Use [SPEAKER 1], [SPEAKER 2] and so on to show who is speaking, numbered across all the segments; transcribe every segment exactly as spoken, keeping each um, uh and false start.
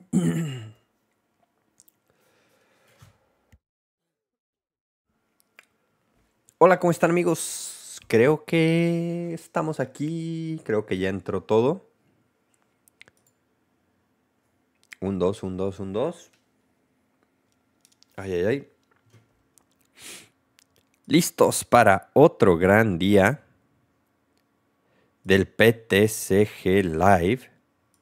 [SPEAKER 1] Hola, ¿cómo están amigos? Creo que estamos aquí, creo que ya entró todo. Un dos, un dos, un dos. Ay, ay, ay. Listos para otro gran día del P T C G Live.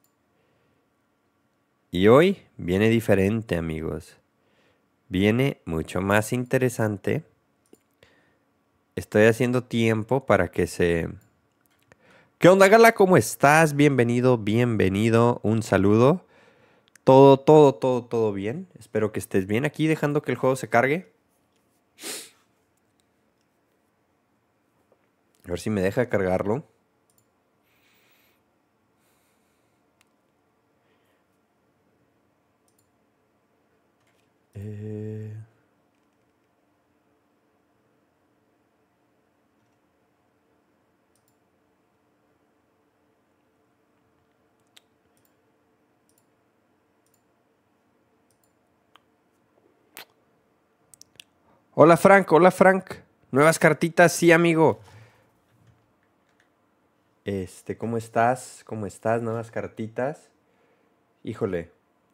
[SPEAKER 1] Y hoy viene diferente, amigos. Viene mucho más interesante. Estoy haciendo tiempo para que se... ¿Qué onda, Gala? ¿Cómo estás? Bienvenido, bienvenido. Un saludo. Todo, todo, todo, todo bien. Espero que estés bien aquí dejando que el juego se cargue. A ver si me deja cargarlo. Eh, Hola Frank, hola Frank. Nuevas cartitas, sí amigo. Este, ¿cómo estás? ¿Cómo estás? Nuevas cartitas. Híjole.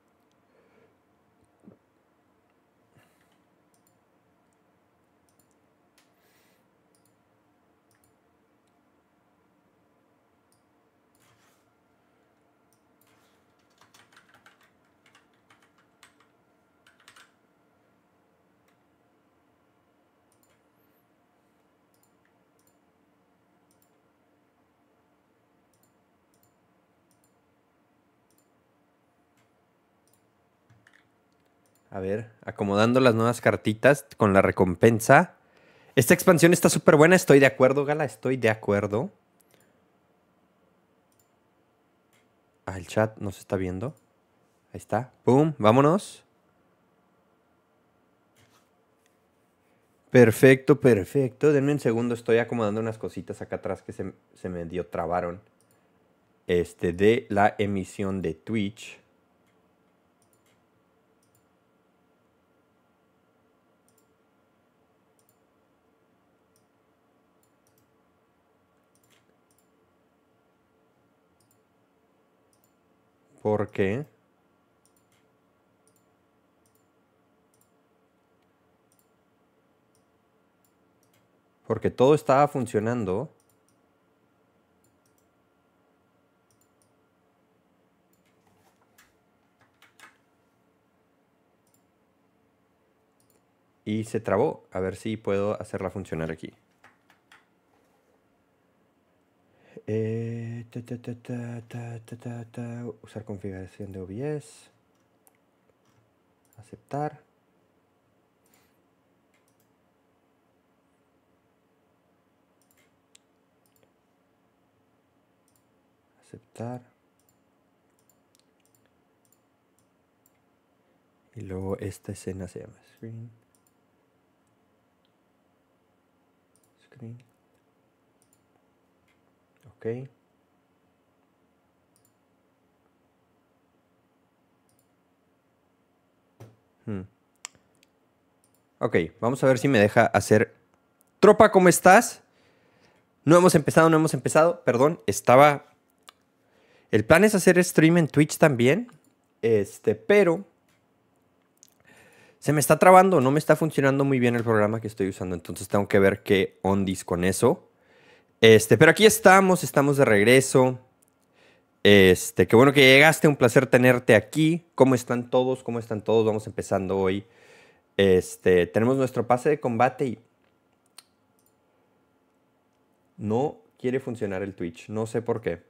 [SPEAKER 1] A ver, acomodando las nuevas cartitas con la recompensa. Esta expansión está súper buena, estoy de acuerdo, Gala, estoy de acuerdo. Ah, el chat nos está viendo. Ahí está. ¡Pum! Vámonos. Perfecto, perfecto. Denme un segundo, estoy acomodando unas cositas acá atrás que se, se medio trabaron. Este, de la emisión de Twitch. ¿Por qué? Porque todo estaba funcionando. Y se trabó. A ver si puedo hacerla funcionar aquí. Eh, ta, ta, ta, ta, ta, ta, ta, ta. Usar configuración de O B S. Aceptar. Aceptar. Y luego esta escena se llama Screen. Screen. Ok. Hmm. Ok, vamos a ver si me deja hacer... Tropa, ¿cómo estás? No hemos empezado, no hemos empezado. Perdón, estaba... El plan es hacer stream en Twitch también. Este, pero... Se me está trabando, no me está funcionando muy bien el programa que estoy usando. Entonces tengo que ver qué ondis con eso. Este, pero aquí estamos, estamos de regreso. Este, qué bueno que llegaste, un placer tenerte aquí. ¿Cómo están todos? ¿Cómo están todos? Vamos empezando hoy. Este, tenemos nuestro pase de combate y no quiere funcionar el Twitch. No sé por qué.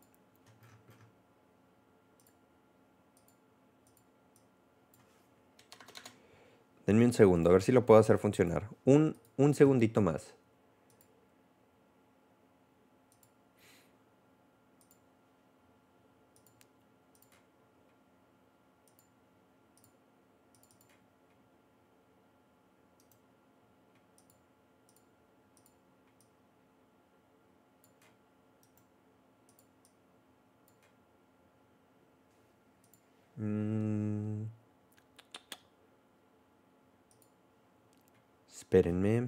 [SPEAKER 1] Denme un segundo, a ver si lo puedo hacer funcionar. Un, un segundito más. Mm. Espérenme.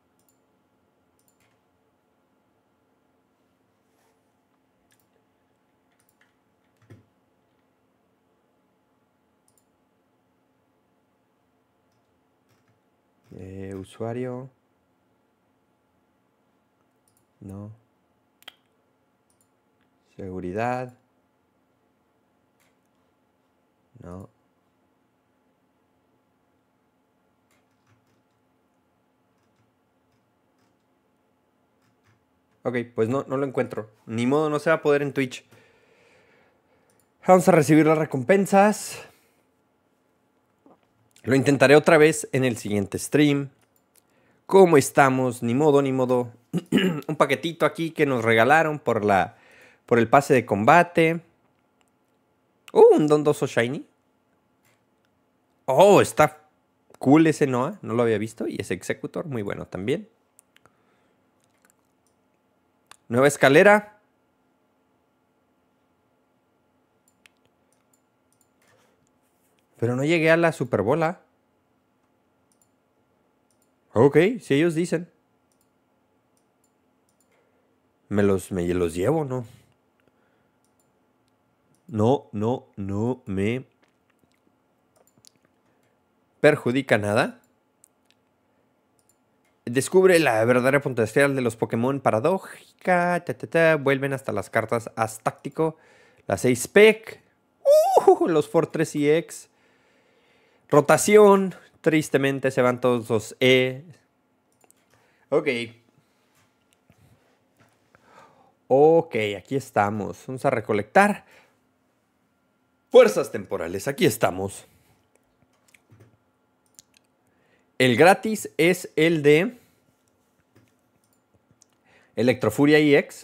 [SPEAKER 1] Eh, usuario. No. Seguridad. No. Ok, pues no, no lo encuentro. Ni modo, no se va a poder en Twitch. Vamos a recibir las recompensas. Lo intentaré otra vez en el siguiente stream. ¿Cómo estamos? Ni modo, ni modo. Un paquetito aquí que nos regalaron por la por el pase de combate. Uh, un Dondoso Shiny. Oh, está cool ese Noah. No lo había visto. Y ese Executor, muy bueno también. Nueva escalera. Pero no llegué a la Superbola. Ok, si ellos dicen. Me los, me los llevo, ¿no? No, no, no me perjudica nada. Descubre la verdadera potencial de los Pokémon paradójica. Ta, ta, ta. Vuelven hasta las cartas Astáctico. Las seis P E C. Uh, los Fortress E X. Rotación. Tristemente se van todos los E. Ok. Ok, aquí estamos. Vamos a recolectar fuerzas temporales. Aquí estamos. El gratis es el de Electrofuria E X.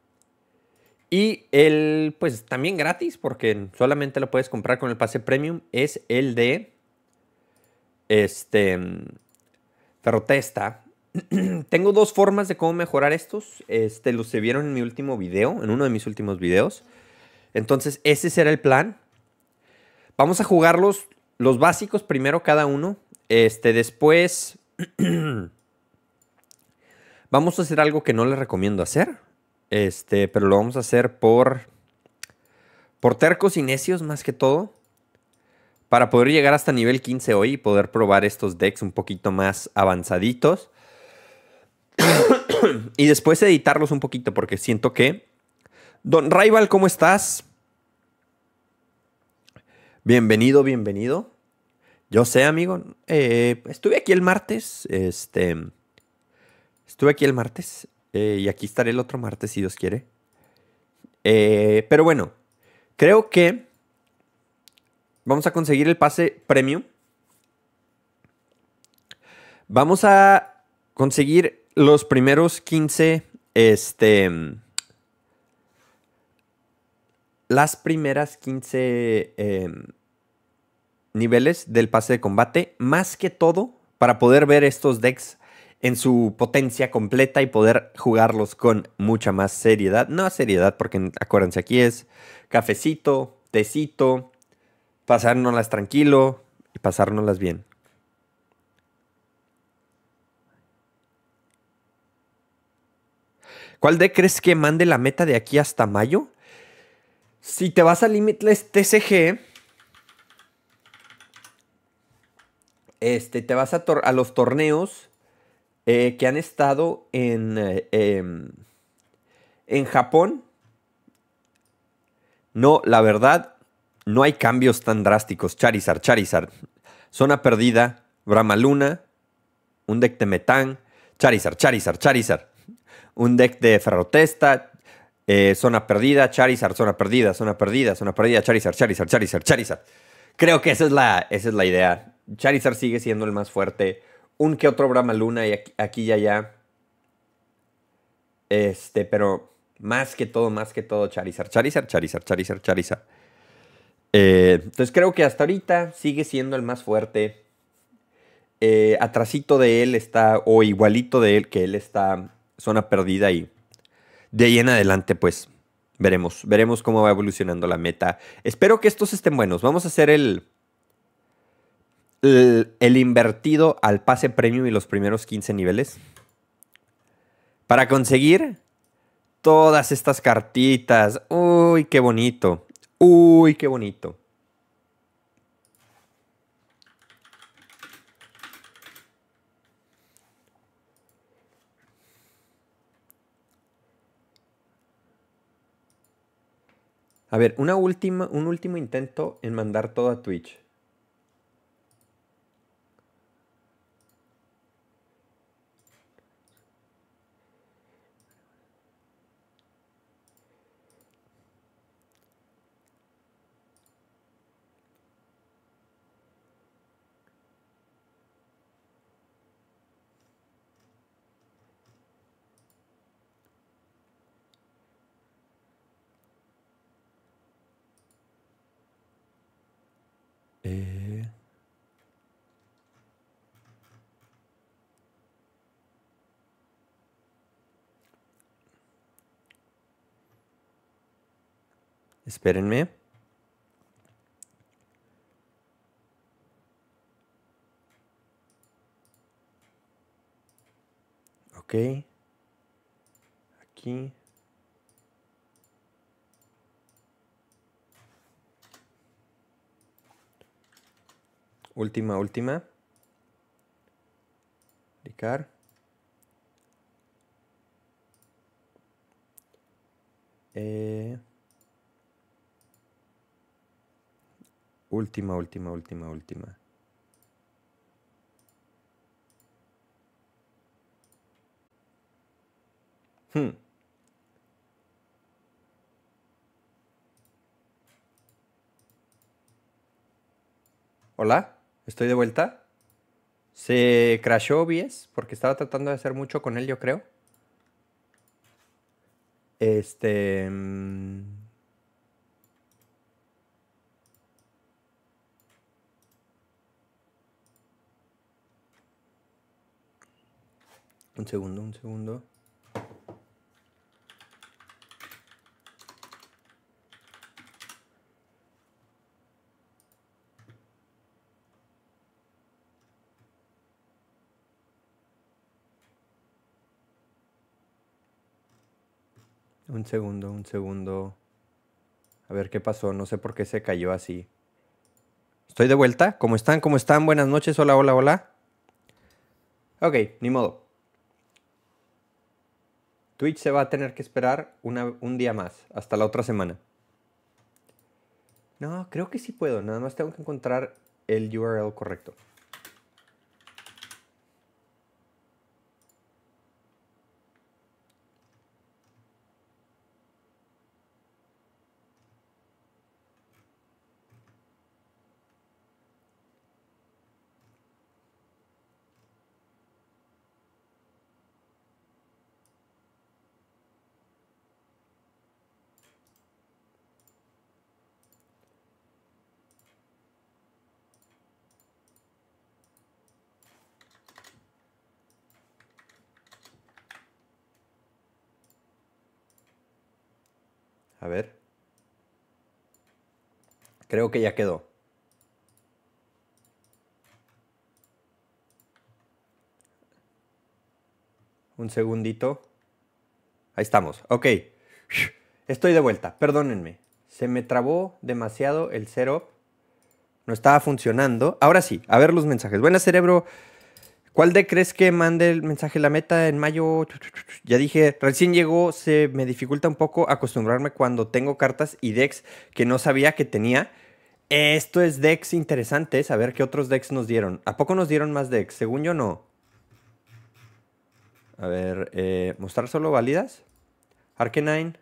[SPEAKER 1] Y el, pues también gratis, porque solamente lo puedes comprar con el pase premium, es el de este Ferrotesta. Tengo dos formas de cómo mejorar estos. Este, los se vieron en mi último video, en uno de mis últimos videos. Entonces, ese será el plan. Vamos a jugarlos los básicos primero cada uno. Este, después vamos a hacer algo que no les recomiendo hacer. Este, pero lo vamos a hacer por por tercos y necios más que todo. Para poder llegar hasta nivel quince hoy y poder probar estos decks un poquito más avanzaditos. Y después editarlos un poquito porque siento que... Don Rival, ¿cómo estás? Bienvenido, bienvenido. Yo sé, amigo. Eh, estuve aquí el martes. Este... Estuve aquí el martes. Eh, y aquí estaré el otro martes, si Dios quiere. Eh, pero bueno. Creo que... Vamos a conseguir el pase premium. Vamos a conseguir los primeros quince... Este... Las primeras quince... Eh, niveles del pase de combate, más que todo para poder ver estos decks en su potencia completa y poder jugarlos con mucha más seriedad. No seriedad, porque acuérdense, aquí es cafecito, tecito, pasárnoslas tranquilo y pasárnoslas bien. ¿Cuál deck crees que mande la meta de aquí hasta mayo? Si te vas a Limitless T C G... Este, te vas a, a los torneos eh, que han estado en, eh, eh, en Japón. No, la verdad, no hay cambios tan drásticos. Charizard, Charizard. Zona perdida, Bramaluna, un deck de Metán, Charizard, Charizard, Charizard. Un deck de Ferrotesta, eh, zona perdida, Charizard, zona perdida, zona perdida, zona perdida, Charizard, Charizard, Charizard, Charizard. Creo que esa es la, esa es la idea. Charizard sigue siendo el más fuerte. Un que otro Bramaluna y aquí, aquí y allá. Este, pero más que todo, más que todo Charizard. Charizard, Charizard, Charizard, Charizard. Eh, entonces creo que hasta ahorita sigue siendo el más fuerte. Eh, atrasito de él está, o igualito de él, que él está zona perdida y de ahí en adelante, pues, Veremos, veremos cómo va evolucionando la meta. Espero que estos estén buenos. Vamos a hacer el, el, el invertido al pase premium y los primeros quince niveles. Para conseguir todas estas cartitas. Uy, qué bonito. Uy, qué bonito. A ver, una última, un último intento en mandar todo a Twitch. Eh... Espérenme. Ok. Aquí. Última, última. Clicar. Eh... Última, última, última, última. Hmm. Hola, estoy de vuelta. Se crashó O B S porque estaba tratando de hacer mucho con él, yo creo. Este... mm, Un segundo, un segundo. Un segundo, un segundo. A ver qué pasó. No sé por qué se cayó así. Estoy de vuelta. ¿Cómo están? ¿Cómo están? Buenas noches. Hola, hola, hola. Ok, ni modo. Twitch se va a tener que esperar una- un día más. Hasta la otra semana. No, creo que sí puedo. Nada más tengo que encontrar el U R L correcto. A ver. Creo que ya quedó. Un segundito. Ahí estamos. Ok. Estoy de vuelta. Perdónenme. Se me trabó demasiado el setup. No estaba funcionando. Ahora sí. A ver los mensajes. Buenas, cerebro. ¿Cuál de crees que mande el mensaje la meta en mayo? Ya dije, recién llegó, se me dificulta un poco acostumbrarme cuando tengo cartas y decks que no sabía que tenía. Esto es decks interesantes, a ver qué otros decks nos dieron. ¿A poco nos dieron más decks? Según yo no. A ver, eh, ¿mostrar solo válidas? Arcanine.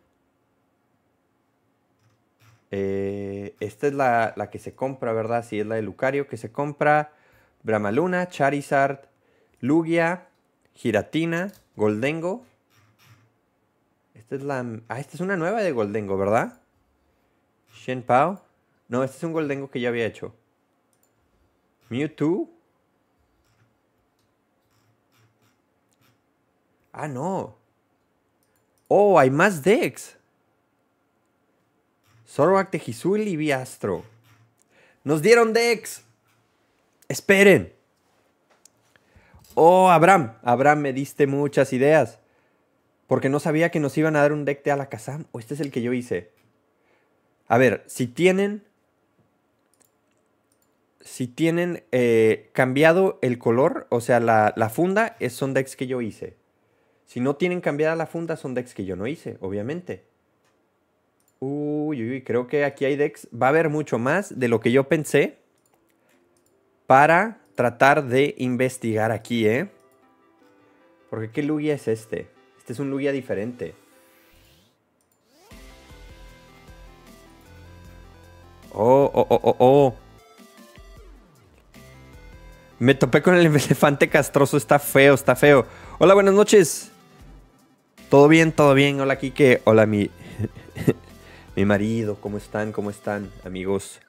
[SPEAKER 1] Eh, esta es la, la que se compra, ¿verdad? Sí, es la de Lucario que se compra. Bramaluna, Charizard, Lugia, Giratina, Goldengo. Esta es la... Ah, esta es una nueva de Goldengo, ¿verdad? Shenpao. No, este es un Goldengo que ya había hecho. Mewtwo. Ah, no. Oh, hay más decks. Zoroark, Tejizul y Viastro. ¡Nos dieron decks! ¡Esperen! ¡Oh, Abraham! Abraham, me diste muchas ideas. Porque no sabía que nos iban a dar un deck de Alakazam. ¿O este es el que yo hice? A ver, si tienen... Si tienen eh, cambiado el color, o sea, la, la funda, es, son decks que yo hice. Si no tienen cambiada la funda, son decks que yo no hice, obviamente. Uy, uy, uy, creo que aquí hay decks. Va a haber mucho más de lo que yo pensé para tratar de investigar aquí, ¿eh? Porque ¿qué Lugia es este? Este es un Lugia diferente. Oh, oh, oh, oh, oh. Me topé con el elefante castroso. Está feo, está feo. Hola, buenas noches. ¿Todo bien? ¿Todo bien? Hola, Kike. Hola, mi... mi marido. ¿Cómo están? ¿Cómo están, amigos?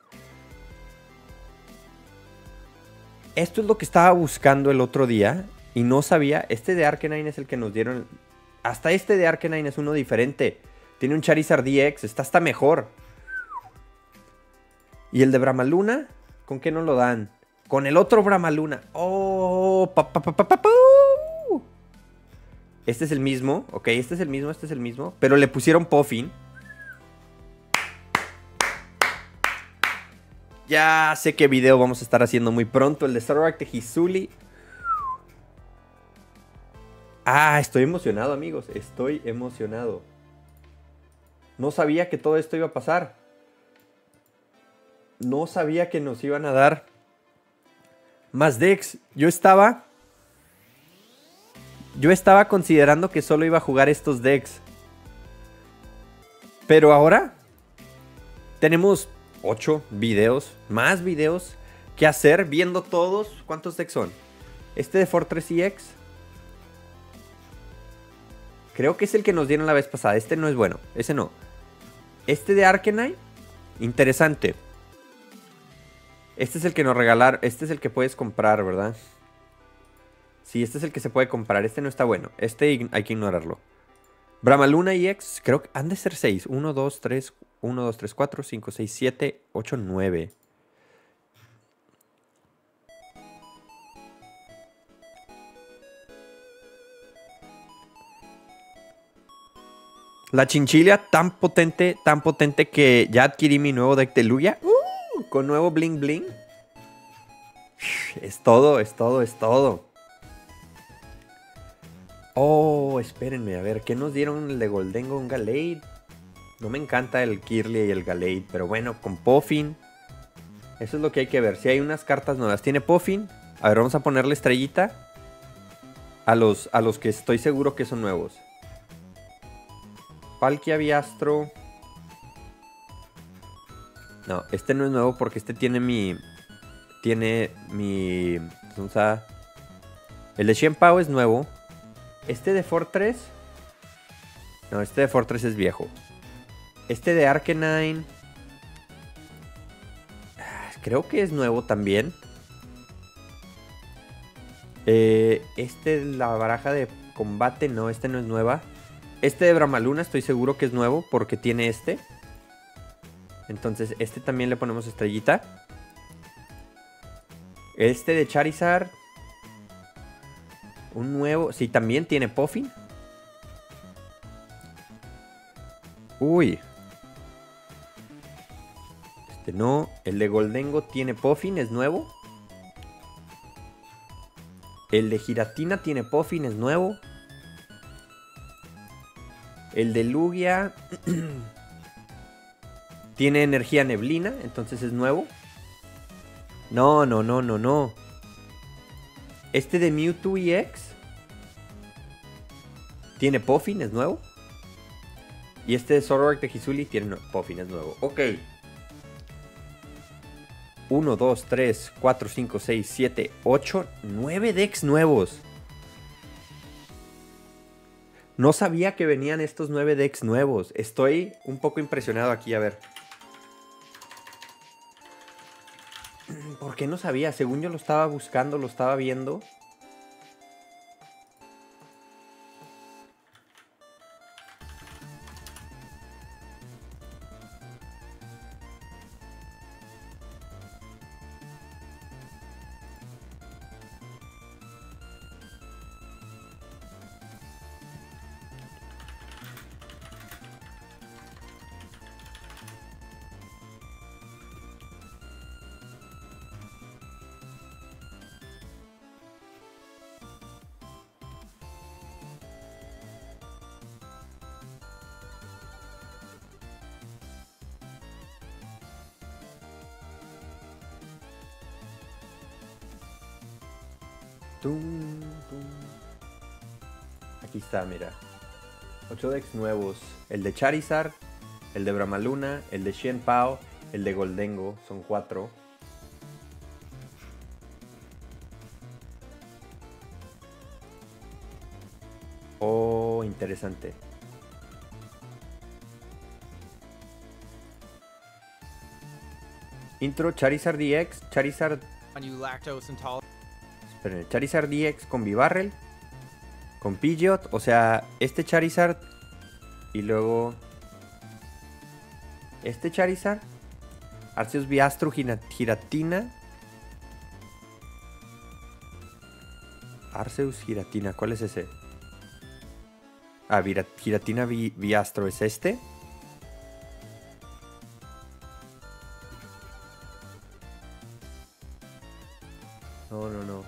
[SPEAKER 1] Esto es lo que estaba buscando el otro día y no sabía. Este de Arcanine es el que nos dieron. Hasta este de Arcanine es uno diferente. Tiene un Charizard D X. Está hasta mejor. ¿Y el de Bramaluna? ¿Con qué no lo dan? Con el otro Bramaluna. ¡Oh! Pa, pa, pa, pa, pa, pa. Este es el mismo. Ok, este es el mismo, este es el mismo. Pero le pusieron Puffin. Ya sé qué video vamos a estar haciendo muy pronto. El de Zoroark, Tejizul. Ah, estoy emocionado, amigos. Estoy emocionado. No sabía que todo esto iba a pasar. No sabía que nos iban a dar más decks. Yo estaba... Yo estaba considerando que solo iba a jugar estos decks. Pero ahora... Tenemos ocho videos. Más videos que hacer viendo todos. ¿Cuántos decks son? Este de Fortress E X. Creo que es el que nos dieron la vez pasada. Este no es bueno. Ese no. Este de Arcanine. Interesante. Este es el que nos regalaron. Este es el que puedes comprar, ¿verdad? Sí, este es el que se puede comprar. Este no está bueno. Este hay que ignorarlo. Bramaluna E X. Creo que han de ser seis. uno, dos, tres, uno, dos, tres, cuatro, cinco, seis, siete, ocho, nueve. La chinchilla tan potente, tan potente que ya adquirí mi nuevo deck de Lugia. Uh, con nuevo bling bling. Es todo, es todo, es todo. Oh, espérenme, a ver, ¿qué nos dieron el de Goldengo? Un Gallade. No me encanta el Kirlia y el Gallade, pero bueno, con Puffin. Eso es lo que hay que ver. Si hay unas cartas nuevas. ¿Tiene Puffin? A ver, vamos a ponerle estrellita a los, a los que estoy seguro que son nuevos. Palkia, Viastro. No, este no es nuevo porque este tiene mi... Tiene mi... Vamos a... El de Shenpao es nuevo. Este de Fortress... No, este de Fortress es viejo. Este de Arcanine... Creo que es nuevo también. Eh, este, la baraja de combate, no, este no es nueva. Este de Bramaluna estoy seguro que es nuevo porque tiene este. Entonces este también le ponemos estrellita. Este de Charizard. Un nuevo, sí, también tiene Puffin. Uy. Este no, el de Goldengo tiene Puffin, es nuevo. El de Giratina tiene Puffin, es nuevo. El de Lugia tiene energía neblina, entonces es nuevo. No, no, no, no, no. Este de Mewtwo E X tiene Puffin, es nuevo. Y este de Zoroark, Tejizul tiene no, Puffin, es nuevo. Ok. uno, dos, tres, cuatro, cinco, seis, siete, ocho, nueve decks nuevos. No sabía que venían estos nueve decks nuevos. Estoy un poco impresionado aquí, a ver. ¿Por qué no sabía? Según yo lo estaba buscando, lo estaba viendo. Tum, tum. Aquí está, mira. ocho decks nuevos. El de Charizard, el de Bramaluna, el de Xianpao, el de Goldengo. Son cuatro. Oh, interesante. Intro Charizard D X, Charizard... Esperen, Charizard D X con Bibarrel, con Pidgeot, o sea, este Charizard y luego este Charizard, Arceus Viastro, Giratina, Arceus Giratina, ¿cuál es ese? Ah, Giratina Vi Viastro es este. No, no, no.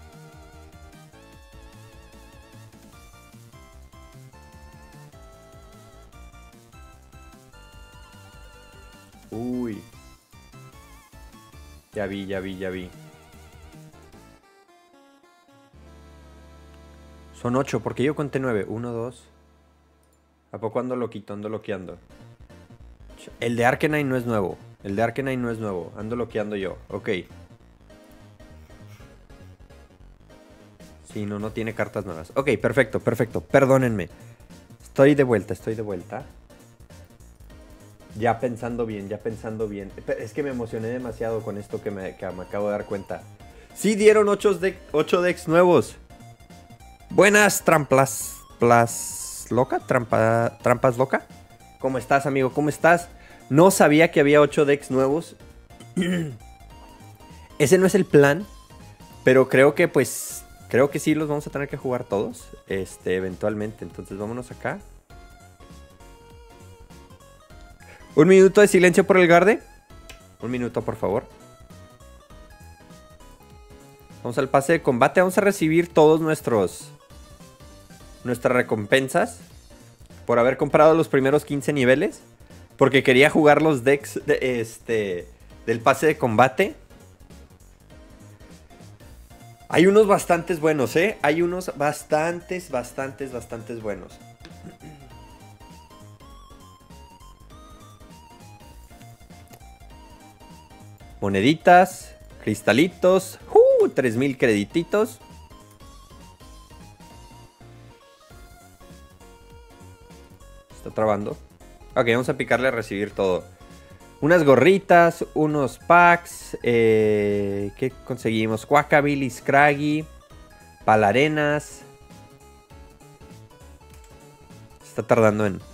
[SPEAKER 1] Uy. Ya vi, ya vi, ya vi. Son ocho, porque yo conté nueve. Uno, dos. ¿A poco ando loquito? Ando loqueando. El de Arcanine no es nuevo. El de Arcanine no es nuevo. Ando loqueando yo. Ok. Sí, no, no tiene cartas nuevas. Ok, perfecto, perfecto. Perdónenme. Estoy de vuelta, estoy de vuelta. Ya pensando bien, ya pensando bien. Es que me emocioné demasiado con esto que me, que me acabo de dar cuenta. Sí dieron ocho decks nuevos. Buenas trampas. Plas, ¿Loca? Trampa, ¿Trampas loca? ¿Cómo estás, amigo? ¿Cómo estás? No sabía que había ocho decks nuevos. Ese no es el plan. Pero creo que pues... Creo que sí los vamos a tener que jugar todos. Este, eventualmente. Entonces vámonos acá. Un minuto de silencio por el Garde. Un minuto, por favor. Vamos al pase de combate. Vamos a recibir todos nuestros... Nuestras recompensas. Por haber comprado los primeros quince niveles. Porque quería jugar los decks de, este, del pase de combate. Hay unos bastantes buenos, ¿eh? Hay unos bastantes, bastantes, bastantes buenos. Moneditas, cristalitos. ¡Uh! tres mil credititos. Está trabando. Ok, vamos a picarle a recibir todo. Unas gorritas, unos packs. Eh, ¿Qué conseguimos? Quacabilly, Scraggy, Palarenas. Está tardando en...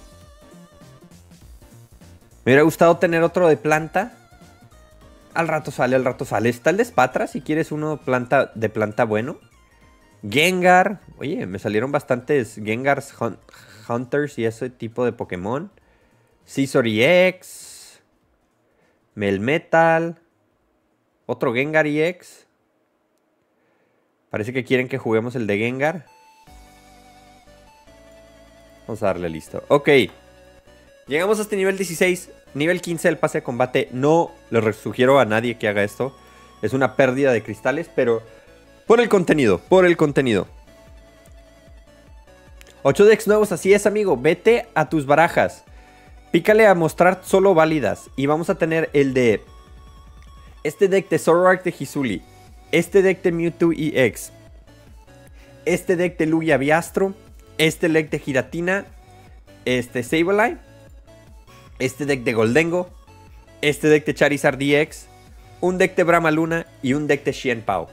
[SPEAKER 1] Me hubiera gustado tener otro de planta. Al rato sale, al rato sale. Está el de Spatra, si quieres uno planta, de planta bueno. Gengar. Oye, me salieron bastantes Gengars Hun Hunters y ese tipo de Pokémon. Scizor E X. Melmetal. Otro Gengar E X. Parece que quieren que juguemos el de Gengar. Vamos a darle listo. Ok. Llegamos a este nivel dieciséis. Nivel quince del pase de combate. No le sugiero a nadie que haga esto. Es una pérdida de cristales, pero por el contenido. Por el contenido. ocho decks nuevos, así es, amigo. Vete a tus barajas. Pícale a mostrar solo válidas. Y vamos a tener el de... Este deck de Zoroark de Hisuli. Este deck de Mewtwo E X. Este deck de Lugia Viastro. Este deck de Giratina. Este Sableye. Este deck de Goldengo. Este deck de Charizard D X. Un deck de Bramaluna. Y un deck de Xianpao.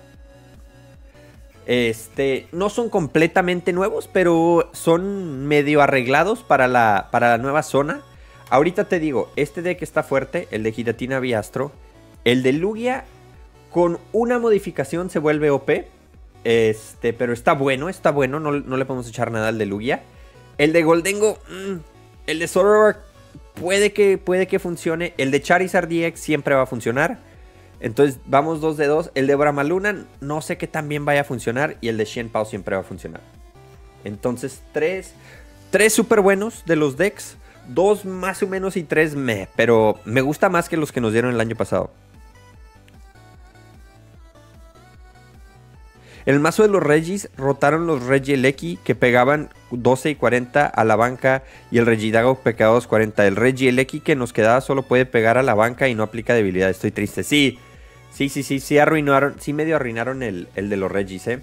[SPEAKER 1] Este, no son completamente nuevos, pero son medio arreglados para la, para la nueva zona. Ahorita te digo, este deck está fuerte, el de Giratina Viastro. El de Lugia, con una modificación se vuelve O P. Este, pero está bueno, está bueno, no, no le podemos echar nada al de Lugia. El de Goldengo, mmm, el de Zoroark, puede que, puede que funcione. El de Charizard D X siempre va a funcionar. Entonces vamos dos de dos. El de Bramaluna no sé qué tan bien vaya a funcionar. Y el de Xianpao siempre va a funcionar. Entonces tres, tres súper buenos de los decks. Dos más o menos y tres meh. Pero me gusta más que los que nos dieron el año pasado. En el mazo de los Regis rotaron los Regieleki que pegaban doce y cuarenta a la banca y el Regidago pegaba dos cuarenta. El Regieleki que nos quedaba solo puede pegar a la banca y no aplica debilidad. Estoy triste. Sí, sí, sí, sí, sí arruinaron, sí medio arruinaron el, el de los Regis, eh.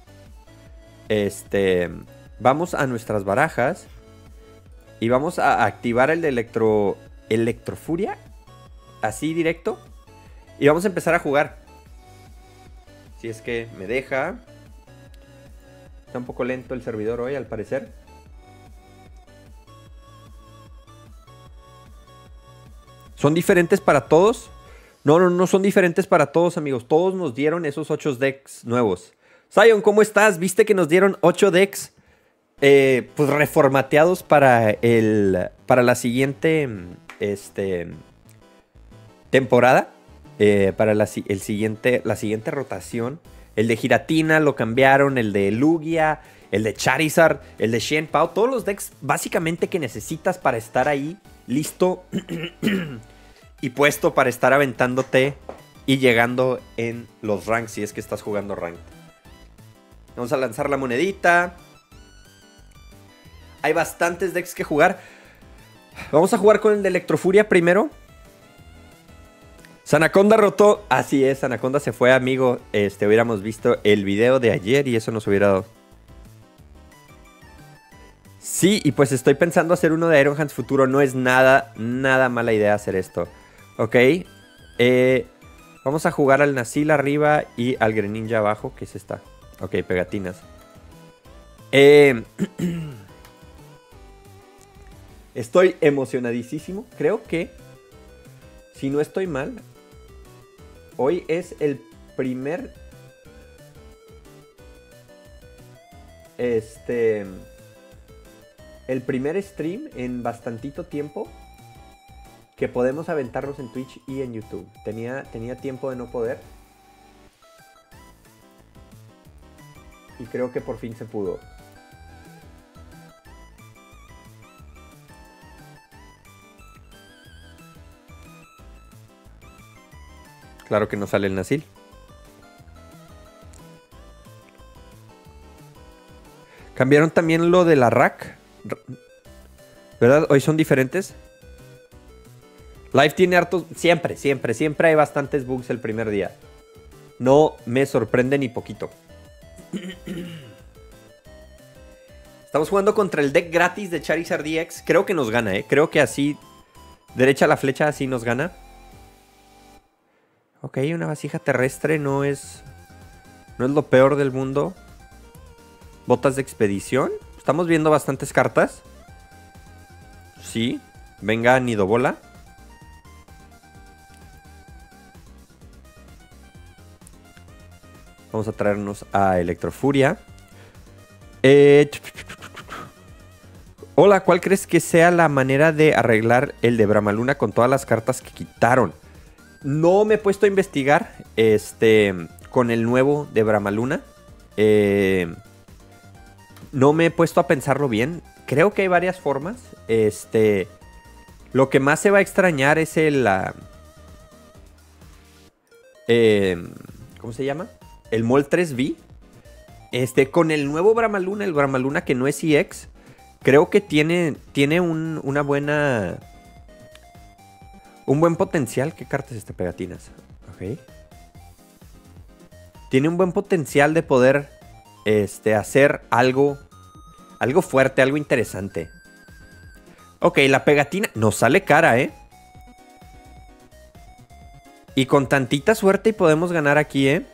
[SPEAKER 1] Este, vamos a nuestras barajas y vamos a activar el de Electro, Electrofuria, así directo, y vamos a empezar a jugar. Si es que me deja. Está un poco lento el servidor hoy, al parecer. ¿Son diferentes para todos? No, no, no son diferentes para todos, amigos. Todos nos dieron esos ocho decks nuevos. Zion, ¿cómo estás? ¿Viste que nos dieron ocho decks eh, pues reformateados para el para la siguiente este, temporada? Eh, para la, el siguiente, la siguiente rotación. El de Giratina lo cambiaron, el de Lugia, el de Charizard, el de Shenpao. Todos los decks básicamente que necesitas para estar ahí, listo y puesto para estar aventándote y llegando en los ranks si es que estás jugando ranked. Vamos a lanzar la monedita. Hay bastantes decks que jugar. Vamos a jugar con el de Electrofuria primero. Sanaconda rotó. Así es, Sanaconda se fue, amigo. Este, hubiéramos visto el video de ayer y eso nos hubiera dado. Sí, y pues estoy pensando hacer uno de Iron Hands futuro. No es nada, nada mala idea hacer esto. Ok. Eh, vamos a jugar al Nasil arriba y al Greninja abajo, que es esta. Ok, pegatinas. Eh, estoy emocionadísimo. Creo que, si no estoy mal, hoy es el primer... Este... El primer stream en bastantito tiempo que podemos aventarnos en Twitch y en YouTube. Tenía, tenía tiempo de no poder. Y creo que por fin se pudo. Claro que no sale el Nasil. Cambiaron también lo de la rack, ¿verdad? Hoy son diferentes. Live tiene hartos... Siempre, siempre, siempre hay bastantes bugs el primer día. No me sorprende ni poquito. Estamos jugando contra el deck gratis de Charizard D X. Creo que nos gana, ¿eh? Creo que así... Derecha a la flecha, así nos gana. Ok, una vasija terrestre no es... No es lo peor del mundo. Botas de expedición. Estamos viendo bastantes cartas. Sí. Venga, Nidobola. Vamos a traernos a Electrofuria. Eh... Hola, ¿cuál crees que sea la manera de arreglar el de Bramaluna con todas las cartas que quitaron? No me he puesto a investigar este, con el nuevo de Bramaluna. Eh, no me he puesto a pensarlo bien. Creo que hay varias formas. Este, lo que más se va a extrañar es el... Uh, eh, ¿Cómo se llama? El Mol tres V. Este, con el nuevo Bramaluna, el Bramaluna que no es E X, creo que tiene, tiene un, una buena... Un buen potencial. ¿Qué carta es este, pegatinas? Ok. Tiene un buen potencial de poder este, hacer algo, algo fuerte, algo interesante. Ok, la pegatina nos sale cara, ¿eh? Y con tantita suerte y podemos ganar aquí, ¿eh?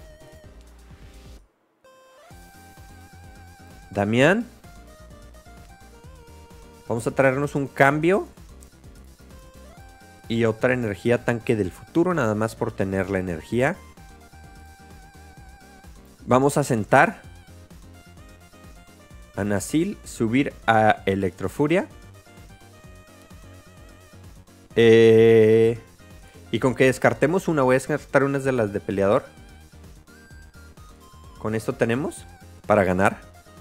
[SPEAKER 1] Damián. Vamos a traernos un cambio. Y otra energía tanque del futuro, nada más por tener la energía. Vamos a sentar a Nasil, subir a Electrofuria. Eh, y con que descartemos una, voy a descartar unas de las de peleador. Con esto tenemos para ganar.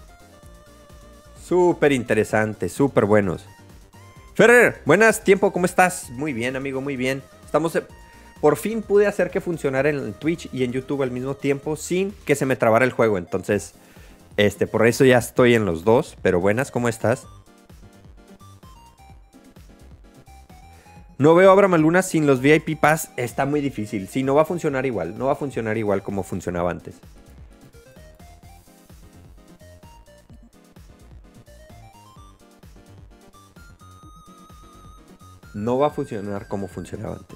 [SPEAKER 1] Súper interesante, súper buenos. Ferrer, buenas, tiempo, ¿cómo estás? Muy bien, amigo, muy bien. Estamos por fin pude hacer que funcionara en Twitch y en YouTube al mismo tiempo sin que se me trabara el juego. Entonces, este, por eso ya estoy en los dos. Pero buenas, ¿cómo estás? No veo a Abramaluna sin los V I P Pass. Está muy difícil. Sí, no va a funcionar igual. No va a funcionar igual como funcionaba antes. No va a funcionar como funcionaba antes.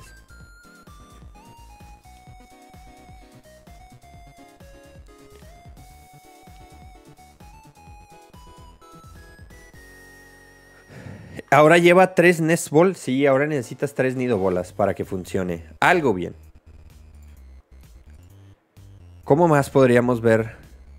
[SPEAKER 1] Ahora lleva tres Nest Ball. Sí, ahora necesitas tres Nido Bolas para que funcione. Algo bien. ¿Cómo más podríamos ver?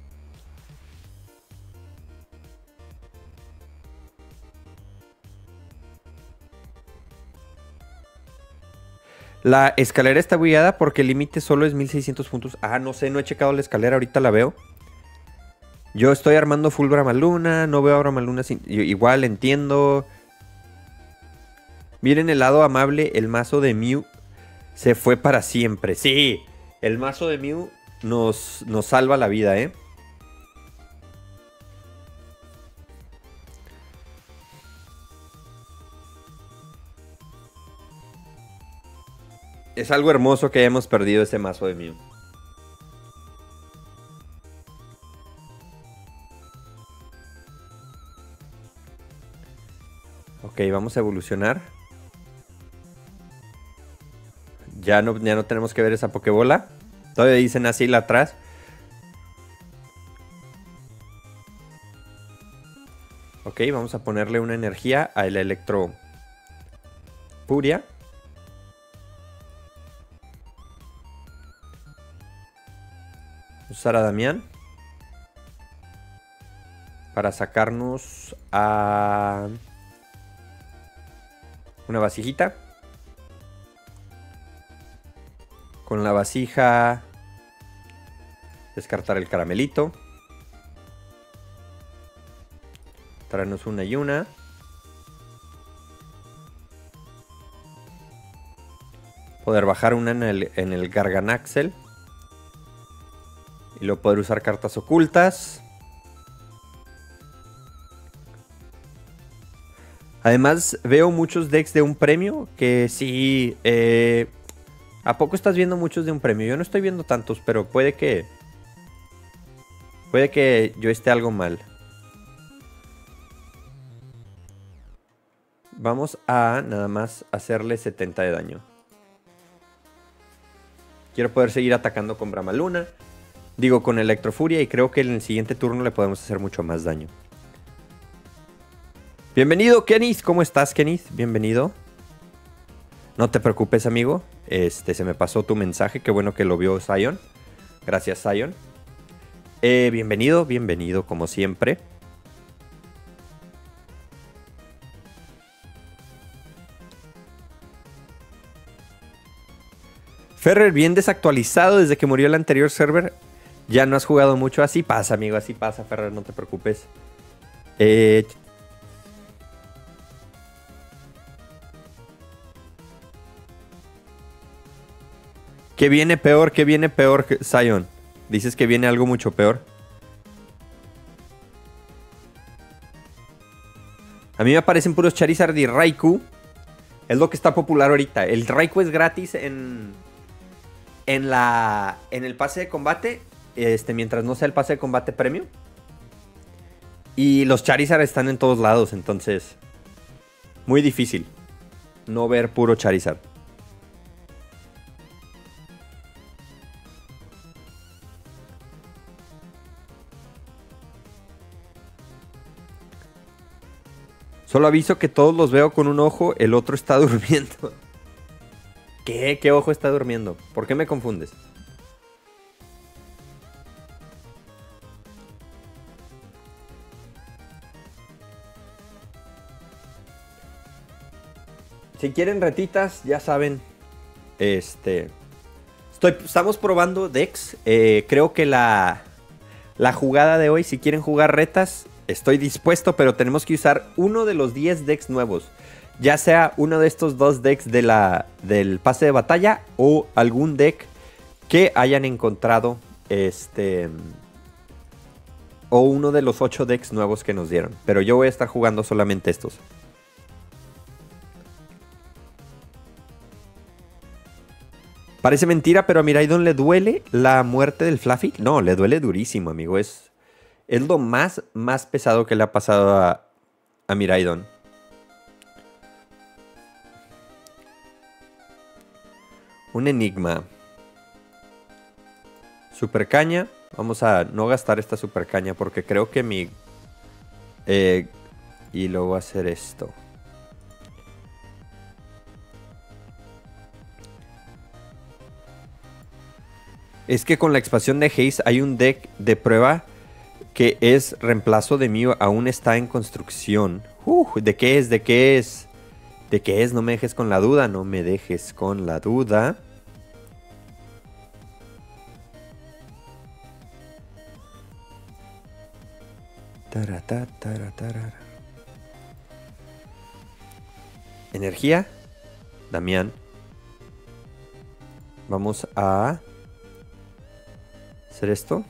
[SPEAKER 1] La escalera está bugueada porque el límite solo es mil seiscientos puntos. Ah, no sé, no he checado la escalera. Ahorita la veo. Yo estoy armando full Bramaluna. No veo a Bramaluna sin... Igual, entiendo... Miren el lado amable, el mazo de Mew se fue para siempre. Sí, el mazo de Mew nos, nos salva la vida, ¿eh? Es algo hermoso que hayamos perdido ese mazo de Mew. Ok, vamos a evolucionar. Ya no, ya no tenemos que ver esa Pokébola. Todavía dicen así la atrás. Ok, vamos a ponerle una energía a la Electro Furia. Usar a Damián para sacarnos a una vasijita. Con la vasija descartar el caramelito. Traernos una y una. Poder bajar una en el, en el Garganaxel. Y luego poder usar cartas ocultas. Además veo muchos decks de un premio que sí... Eh, ¿A poco estás viendo muchos de un premio? Yo no estoy viendo tantos, pero puede que... Puede que yo esté algo mal. Vamos a nada más hacerle setenta de daño. Quiero poder seguir atacando con Bramaluna. Digo, con Electrofuria. Y creo que en el siguiente turno le podemos hacer mucho más daño. Bienvenido, Kenneth. ¿Cómo estás, Kenneth? Bienvenido. No te preocupes, amigo. Este, se me pasó tu mensaje. Qué bueno que lo vio Zion. Gracias, Zion. Eh, bienvenido, bienvenido, como siempre. Ferrer, bien desactualizado desde que murió el anterior server. Ya no has jugado mucho. Así pasa, amigo, así pasa, Ferrer, no te preocupes. Eh... ¿Qué viene peor? ¿Qué viene peor, Zion? Dices que viene algo mucho peor. A mí me aparecen puros Charizard y Raikou. Es lo que está popular ahorita. El Raikou es gratis en... En la... En el pase de combate. Este, mientras no sea el pase de combate premium. Y los Charizard están en todos lados. Entonces... Muy difícil no ver puro Charizard. Solo aviso que todos los veo con un ojo, el otro está durmiendo. ¿Qué? ¿Qué ojo está durmiendo? ¿Por qué me confundes? Si quieren retitas, ya saben. Este... Estoy, estamos probando decks. Eh, creo que la, la jugada de hoy, si quieren jugar retas... Estoy dispuesto, pero tenemos que usar uno de los diez decks nuevos. Ya sea uno de estos dos decks de la, del pase de batalla o algún deck que hayan encontrado, este, o uno de los ocho decks nuevos que nos dieron. Pero yo voy a estar jugando solamente estos. Parece mentira, pero a Miraidon le duele la muerte del Fluffy. No, le duele durísimo, amigo. Es, es lo más, más pesado que le ha pasado a, a Miraidon. Un enigma. Super caña. Vamos a no gastar esta super caña porque creo que mi... Eh, y luego hacer esto. Es que con la expansión de Haze hay un deck de prueba que es reemplazo de Mew. Aún está en construcción. Uh, ¿de qué es? ¿De qué es? ¿De qué es? No me dejes con la duda. No me dejes con la duda. Tarata, taratara. Energía. Damián. Vamos a hacer esto.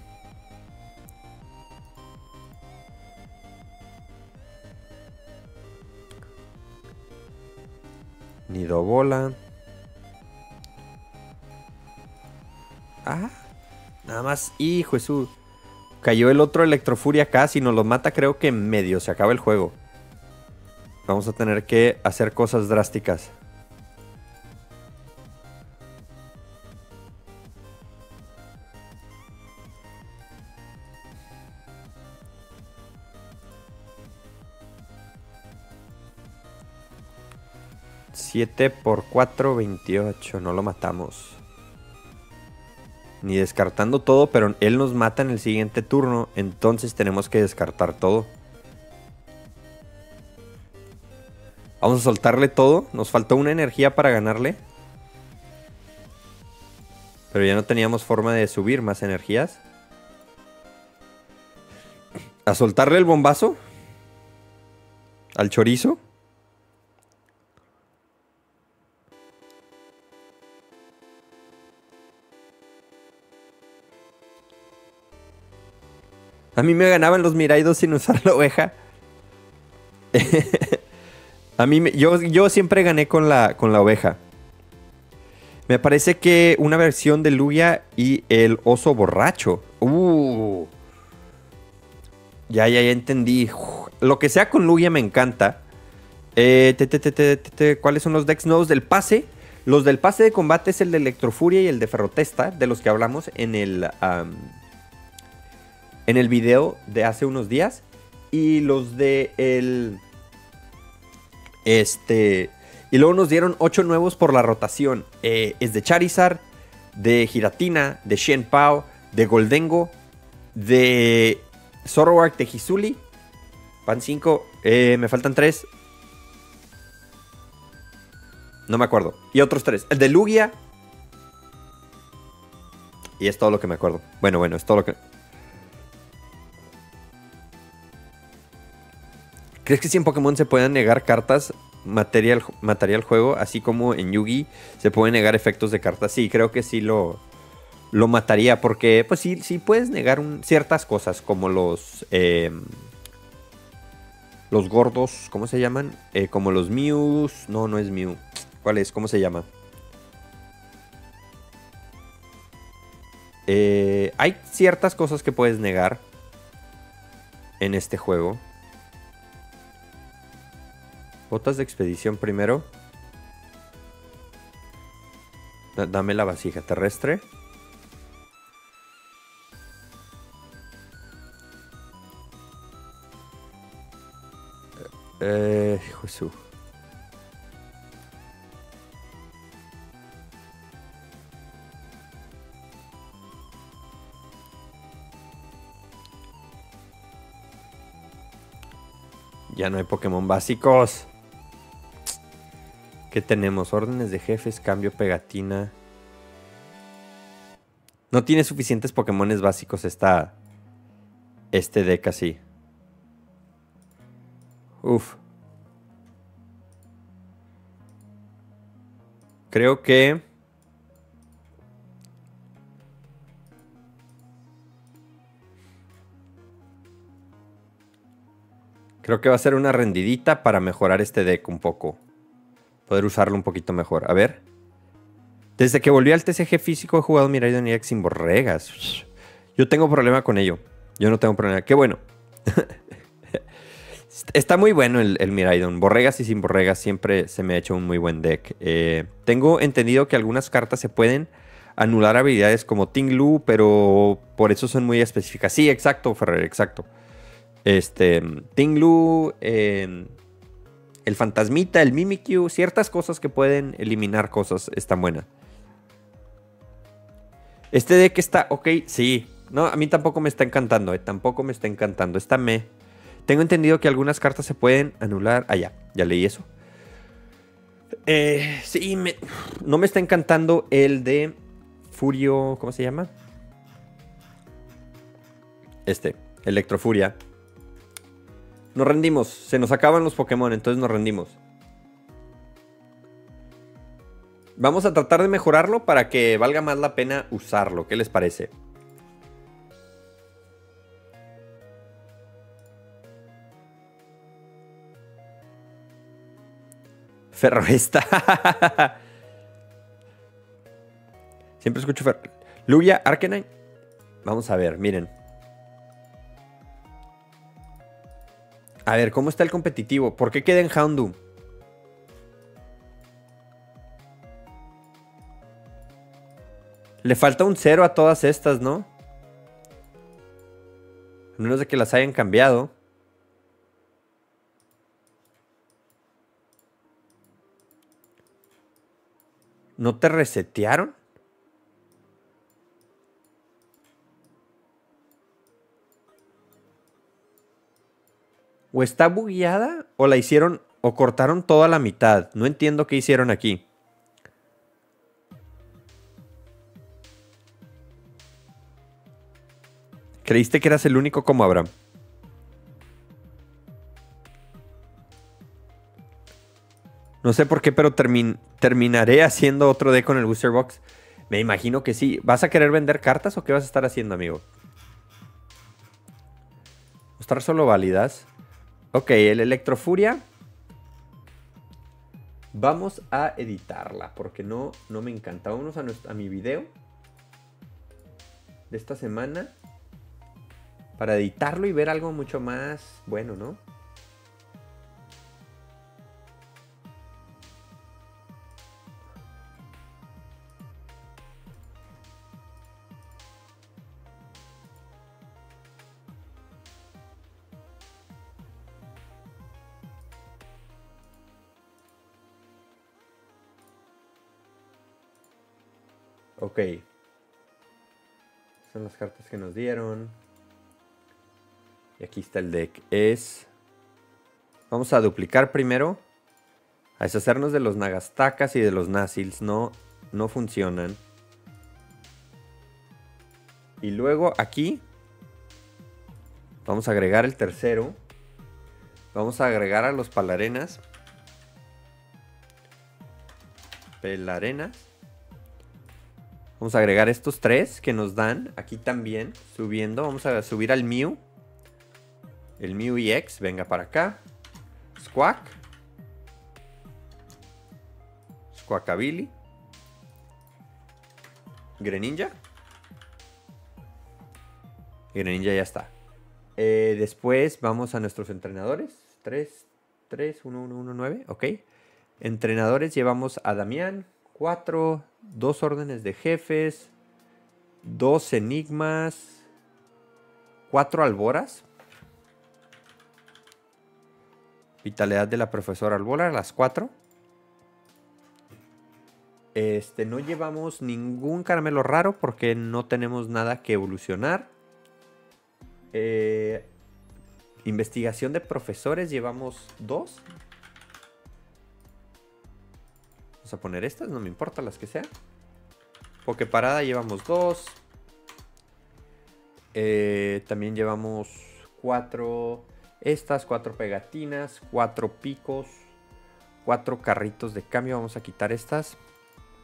[SPEAKER 1] Nido bola. Ah, nada más. Hijo Jesús. Cayó el otro Electrofuria acá. Si nos lo mata, creo que en medio se acaba el juego. Vamos a tener que hacer cosas drásticas. siete por cuatro, veintiocho. No lo matamos. Ni descartando todo, pero él nos mata en el siguiente turno. Entonces tenemos que descartar todo. Vamos a soltarle todo. Nos faltó una energía para ganarle. Pero ya no teníamos forma de subir más energías. A soltarle el bombazo. Al chorizo. A mí me ganaban los Miraidos sin usar la oveja. A mí me, yo, yo siempre gané con la, con la oveja. Me parece que una versión de Lugia y el oso borracho. Uh. Ya, ya, ya entendí. Uf. Lo que sea con Lugia me encanta. Eh, te, te, te, te, te, ¿Cuáles son los decks nuevos del pase? Los del pase de combate es el de Electrofuria y el de Ferrotesta, de los que hablamos en el... Um, en el video de hace unos días. Y los de el... Este... Y luego nos dieron ocho nuevos por la rotación. Eh, es de Charizard, de Giratina, de Shenpao, de Goldengo, de Zoroark, de Hisuli. Van cinco. Eh, me faltan tres. No me acuerdo. Y otros tres. El de Lugia. Y es todo lo que me acuerdo. Bueno, bueno, es todo lo que... ¿Crees que si en Pokémon se pueden negar cartas, material, mataría el juego? Así como en Yu-Gi se pueden negar efectos de cartas. Sí, creo que sí lo, lo mataría. Porque, pues sí, sí puedes negar un, ciertas cosas. Como los... Eh, los gordos, ¿cómo se llaman? Eh, como los Mews. No, no es Mew. ¿Cuál es? ¿Cómo se llama? Eh, hay ciertas cosas que puedes negar en este juego. Botas de expedición primero. D- dame la vasija terrestre. Eh, Jesús. Ya no hay Pokémon básicos. ¿Qué tenemos? Órdenes de jefes, cambio, pegatina. No tiene suficientes Pokémones básicos esta, este deck así. Uf. Creo que... Creo que va a ser una rendidita para mejorar este deck un poco. Poder usarlo un poquito mejor. A ver. Desde que volví al T C G físico he jugado Miraidon y X sin borregas. Yo tengo problema con ello. Yo no tengo problema. Qué bueno. Está muy bueno el, el Miraidon. Borregas y sin borregas siempre se me ha hecho un muy buen deck. Eh, tengo entendido que algunas cartas se pueden anular habilidades como Ting-Lu, pero por eso son muy específicas. Sí, exacto, Ferrer, exacto. Este, Ting-Lu, eh, el Fantasmita, el Mimikyu, ciertas cosas que pueden eliminar cosas están buenas. Este deck está, ok, sí. No, a mí tampoco me está encantando, eh, tampoco me está encantando. Está me. Tengo entendido que algunas cartas se pueden anular. Ah, ya, ya leí eso. Eh, sí, me, no me está encantando el de Furio, ¿cómo se llama? Este, Electrofuria. Nos rendimos, se nos acaban los Pokémon, entonces nos rendimos. Vamos a tratar de mejorarlo para que valga más la pena usarlo. ¿Qué les parece? Ferroesta. Siempre escucho Fer... Lugia, Arcanine. Vamos a ver, miren. A ver, ¿cómo está el competitivo? ¿Por qué queda en Houndoom? Le falta un cero a todas estas, ¿no? A menos de que las hayan cambiado. ¿No te resetearon? ¿O está bugueada? ¿O la hicieron? ¿O cortaron toda la mitad? No entiendo qué hicieron aquí. ¿Creíste que eras el único como Abraham? No sé por qué, pero termin terminaré haciendo otro deck con el Booster Box. Me imagino que sí. ¿Vas a querer vender cartas o qué vas a estar haciendo, amigo? ¿Mostrar solo válidas? Ok, el Electrofuria. Vamos a editarla porque no, no me encanta. Vámonos a, nuestro, a mi video de esta semana para editarlo y ver algo mucho más bueno, ¿no? Ok. Son las cartas que nos dieron. Y aquí está el deck. Es... Vamos a duplicar primero. A deshacernos de los Nagastakas y de los Nazils. No, no funcionan. Y luego aquí vamos a agregar el tercero. Vamos a agregar a los Palarenas. Pelarenas. Vamos a agregar estos tres que nos dan aquí también, subiendo. Vamos a subir al Mew. El Mew E X, venga para acá. Squawk. Squawkabilly. Greninja. Greninja ya está. Eh, después vamos a nuestros entrenadores. tres, tres, uno, uno, uno, nueve. Ok. Entrenadores llevamos a Damián. cuatro. Dos órdenes de jefes. Dos enigmas. Cuatro alboras. Vitalidad de la profesora Albora, las cuatro. Este, no llevamos ningún caramelo raro porque no tenemos nada que evolucionar. Eh, investigación de profesores llevamos dos. Vamos a poner estas, no me importa las que sean. Pokeparada llevamos dos. Eh, también llevamos cuatro. Estas, cuatro pegatinas, cuatro picos, cuatro carritos de cambio. Vamos a quitar estas.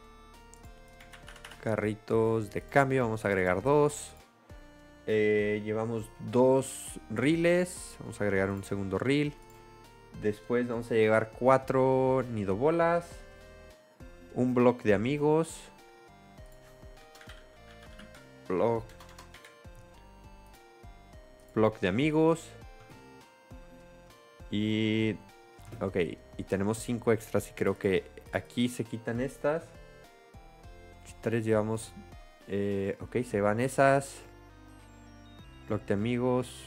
[SPEAKER 1] Carritos de cambio, vamos a agregar dos. Eh, llevamos dos riles, vamos a agregar un segundo reel. Después vamos a llevar cuatro nidobolas. Un bloque de amigos. Block. Block de amigos. Y... ok, y tenemos cinco extras y creo que aquí se quitan estas. Tres llevamos... Eh, ok, se van esas. Block de amigos.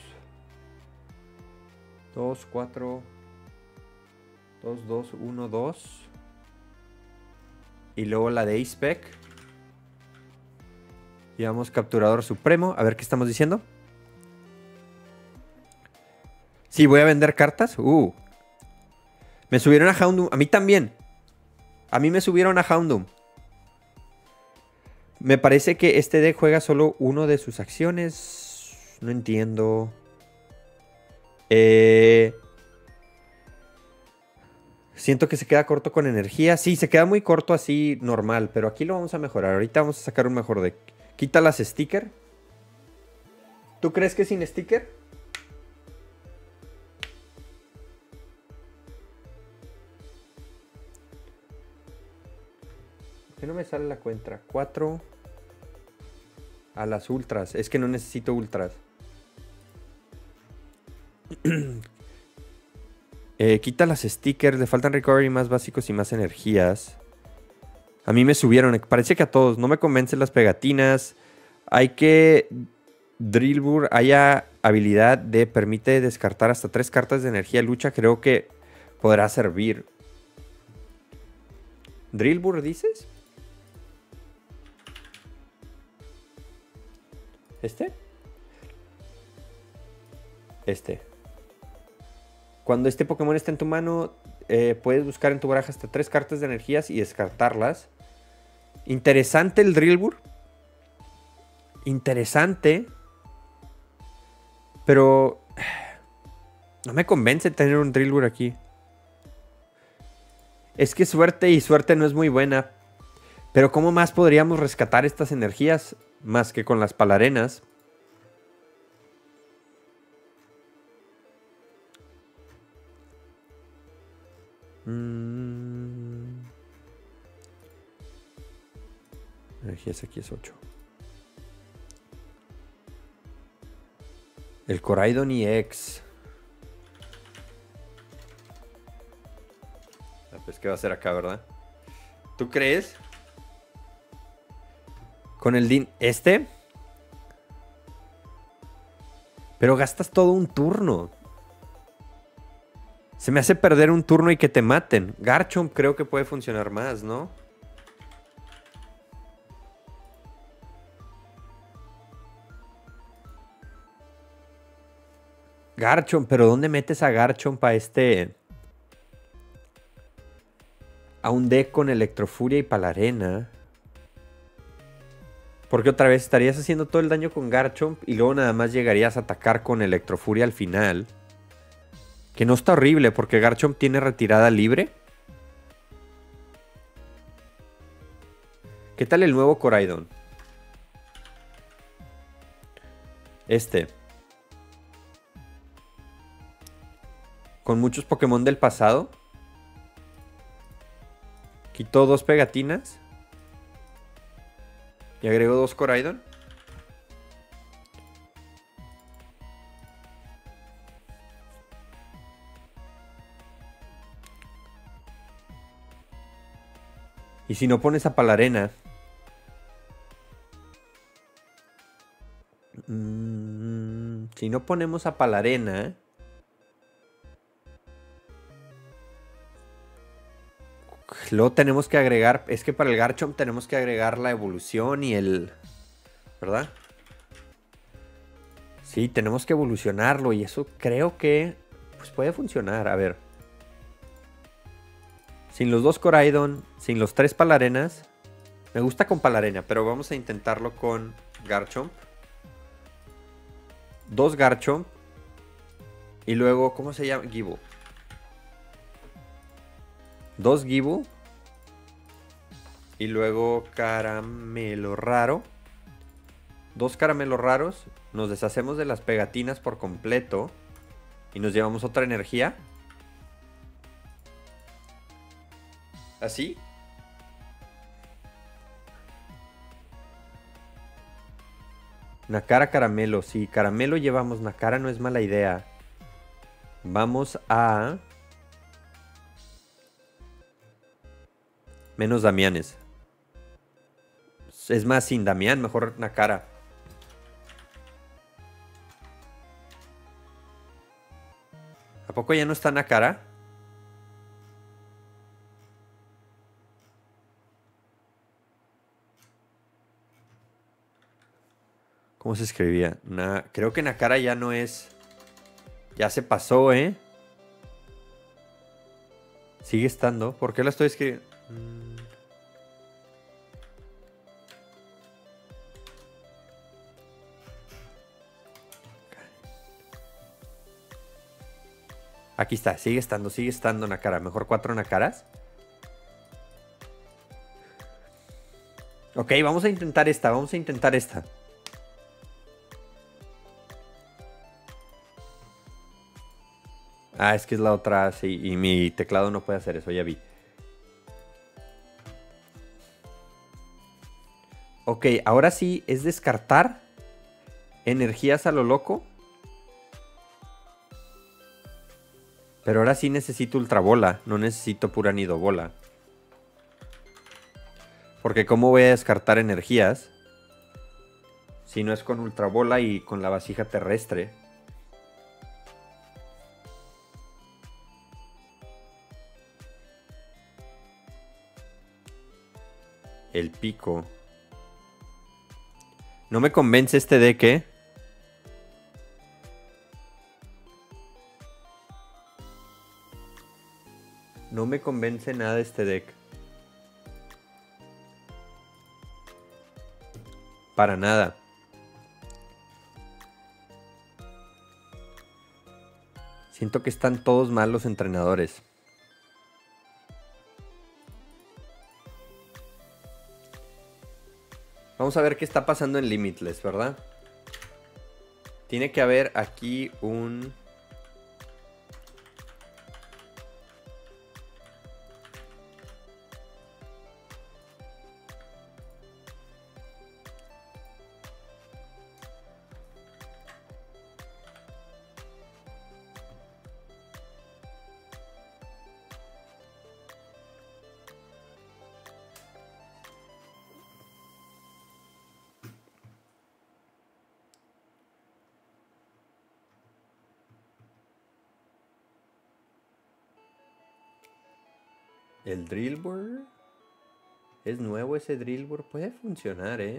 [SPEAKER 1] Dos, cuatro. Dos, dos, uno, dos. Y luego la de A-Spec. Llevamos capturador supremo. A ver qué estamos diciendo. Sí, voy a vender cartas. Uh. Me subieron a Houndoom. A mí también. A mí me subieron a Houndoom. Me parece que este deck juega solo uno de sus acciones. No entiendo. Eh... Siento que se queda corto con energía. Sí, se queda muy corto así normal. Pero aquí lo vamos a mejorar. Ahorita vamos a sacar un mejor deck. Quita las stickers. ¿Tú crees que sin sticker? ¿Por qué no me sale la cuenta? cuatro a las ultras. Es que no necesito ultras. eh, quita las stickers. Le faltan recovery más básicos y más energías. A mí me subieron. Parece que a todos. No me convencen las pegatinas. Hay que... Drillbur haya habilidad de permite descartar hasta tres cartas de energía de lucha. Creo que podrá servir. ¿Drillbur dices? ¿Este? Este. Cuando este Pokémon está en tu mano, eh, puedes buscar en tu baraja hasta tres cartas de energías y descartarlas. Interesante el Drillbur. Interesante. Pero no me convence tener un Drillbur aquí. Es que suerte y suerte no es muy buena. Pero ¿cómo más podríamos rescatar estas energías? Más que con las palarenas. Mm. Energías aquí es ocho. El Coraidon E X. Ah, pues qué va a hacer acá, ¿verdad? ¿Tú crees? Con el Din... ¿Este? Pero gastas todo un turno. Se me hace perder un turno y que te maten. Garchomp creo que puede funcionar más, ¿no? Garchomp, pero ¿dónde metes a Garchomp a este... a un deck con Electrofuria y Palarena? Porque otra vez estarías haciendo todo el daño con Garchomp y luego nada más llegarías a atacar con Electrofuria al final. Que no está horrible porque Garchomp tiene retirada libre. ¿Qué tal el nuevo Coraidon? Este. Con muchos Pokémon del pasado. Quitó dos pegatinas. Y agregó dos Coraidon. Y si no pones a Palarena. Mmm, si no ponemos a Palarena. Luego tenemos que agregar. Es que para el Garchomp tenemos que agregar la evolución y el... ¿verdad? Sí, tenemos que evolucionarlo. Y eso creo que... pues puede funcionar. A ver. Sin los dos Coraidon. Sin los tres Palarenas. Me gusta con Palarena. Pero vamos a intentarlo con Garchomp. Dos Garchomp. Y luego, ¿cómo se llama? Gible. Dos Gible. Y luego caramelo raro. Dos caramelos raros. Nos deshacemos de las pegatinas por completo. Y nos llevamos otra energía. ¿Así? Nakara caramelo. Sí, caramelo llevamos. Nakara no es mala idea. Vamos a... Menos Damianes. Es más, sin Damián, mejor Nakara. ¿A poco ya no está Nakara? ¿Cómo se escribía? Na... Creo que Nakara ya no es... Ya se pasó, ¿eh? Sigue estando. ¿Por qué la estoy escribiendo? Aquí está, sigue estando, sigue estando Nakara. Mejor cuatro Nakaras. Ok, vamos a intentar esta, vamos a intentar esta. Ah, es que es la otra, sí, y mi teclado no puede hacer eso, ya vi. Ok, ahora sí es descartar energías a lo loco. Pero ahora sí necesito ultrabola, no necesito pura nidobola. Porque ¿cómo voy a descartar energías si no es con ultrabola y con la vasija terrestre? El pico. No me convence este deck, ¿eh? No me convence nada este deck. Para nada. Siento que están todos mal los entrenadores. Vamos a ver qué está pasando en Limitless, ¿verdad? Tiene que haber aquí un... El Drillbur. Es nuevo ese Drillbur. Puede funcionar, ¿eh?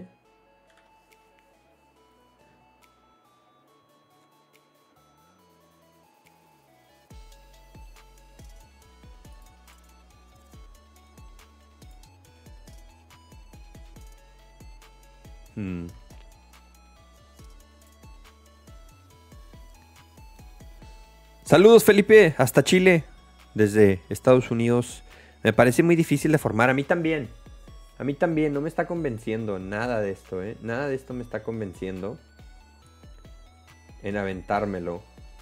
[SPEAKER 1] Hmm. Saludos, Felipe. Hasta Chile. Desde Estados Unidos. Me parece muy difícil de formar. A mí también. A mí también. No me está convenciendo nada de esto, ¿eh? Nada de esto me está convenciendo. En aventármelo.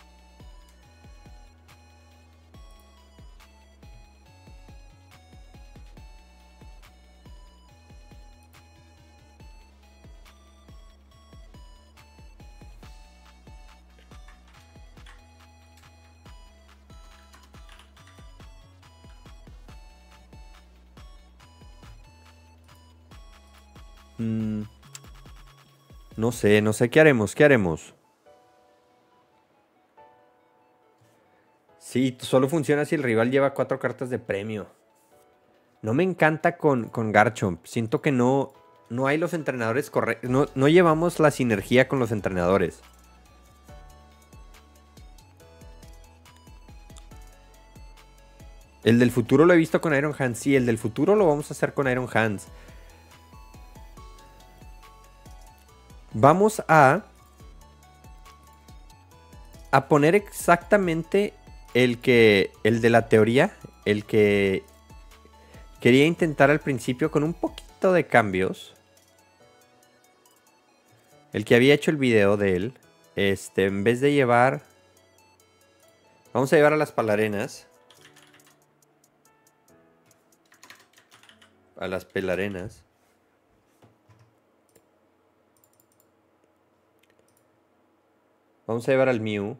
[SPEAKER 1] Mm, no sé, no sé qué haremos, qué haremos. Sí, solo funciona si el rival lleva cuatro cartas de premio. No me encanta con, con Garchomp. Siento que no, no hay los entrenadores correctos. No, no llevamos la sinergia con los entrenadores. El del futuro lo he visto con Iron Hands. Sí, el del futuro lo vamos a hacer con Iron Hands. Vamos a... A poner exactamente el que... El de la teoría. El que... Quería intentar al principio con un poquito de cambios. El que había hecho el video de él. Este, en vez de llevar... Vamos a llevar a las palarenas. A las pelarenas. Vamos a llevar al Mew.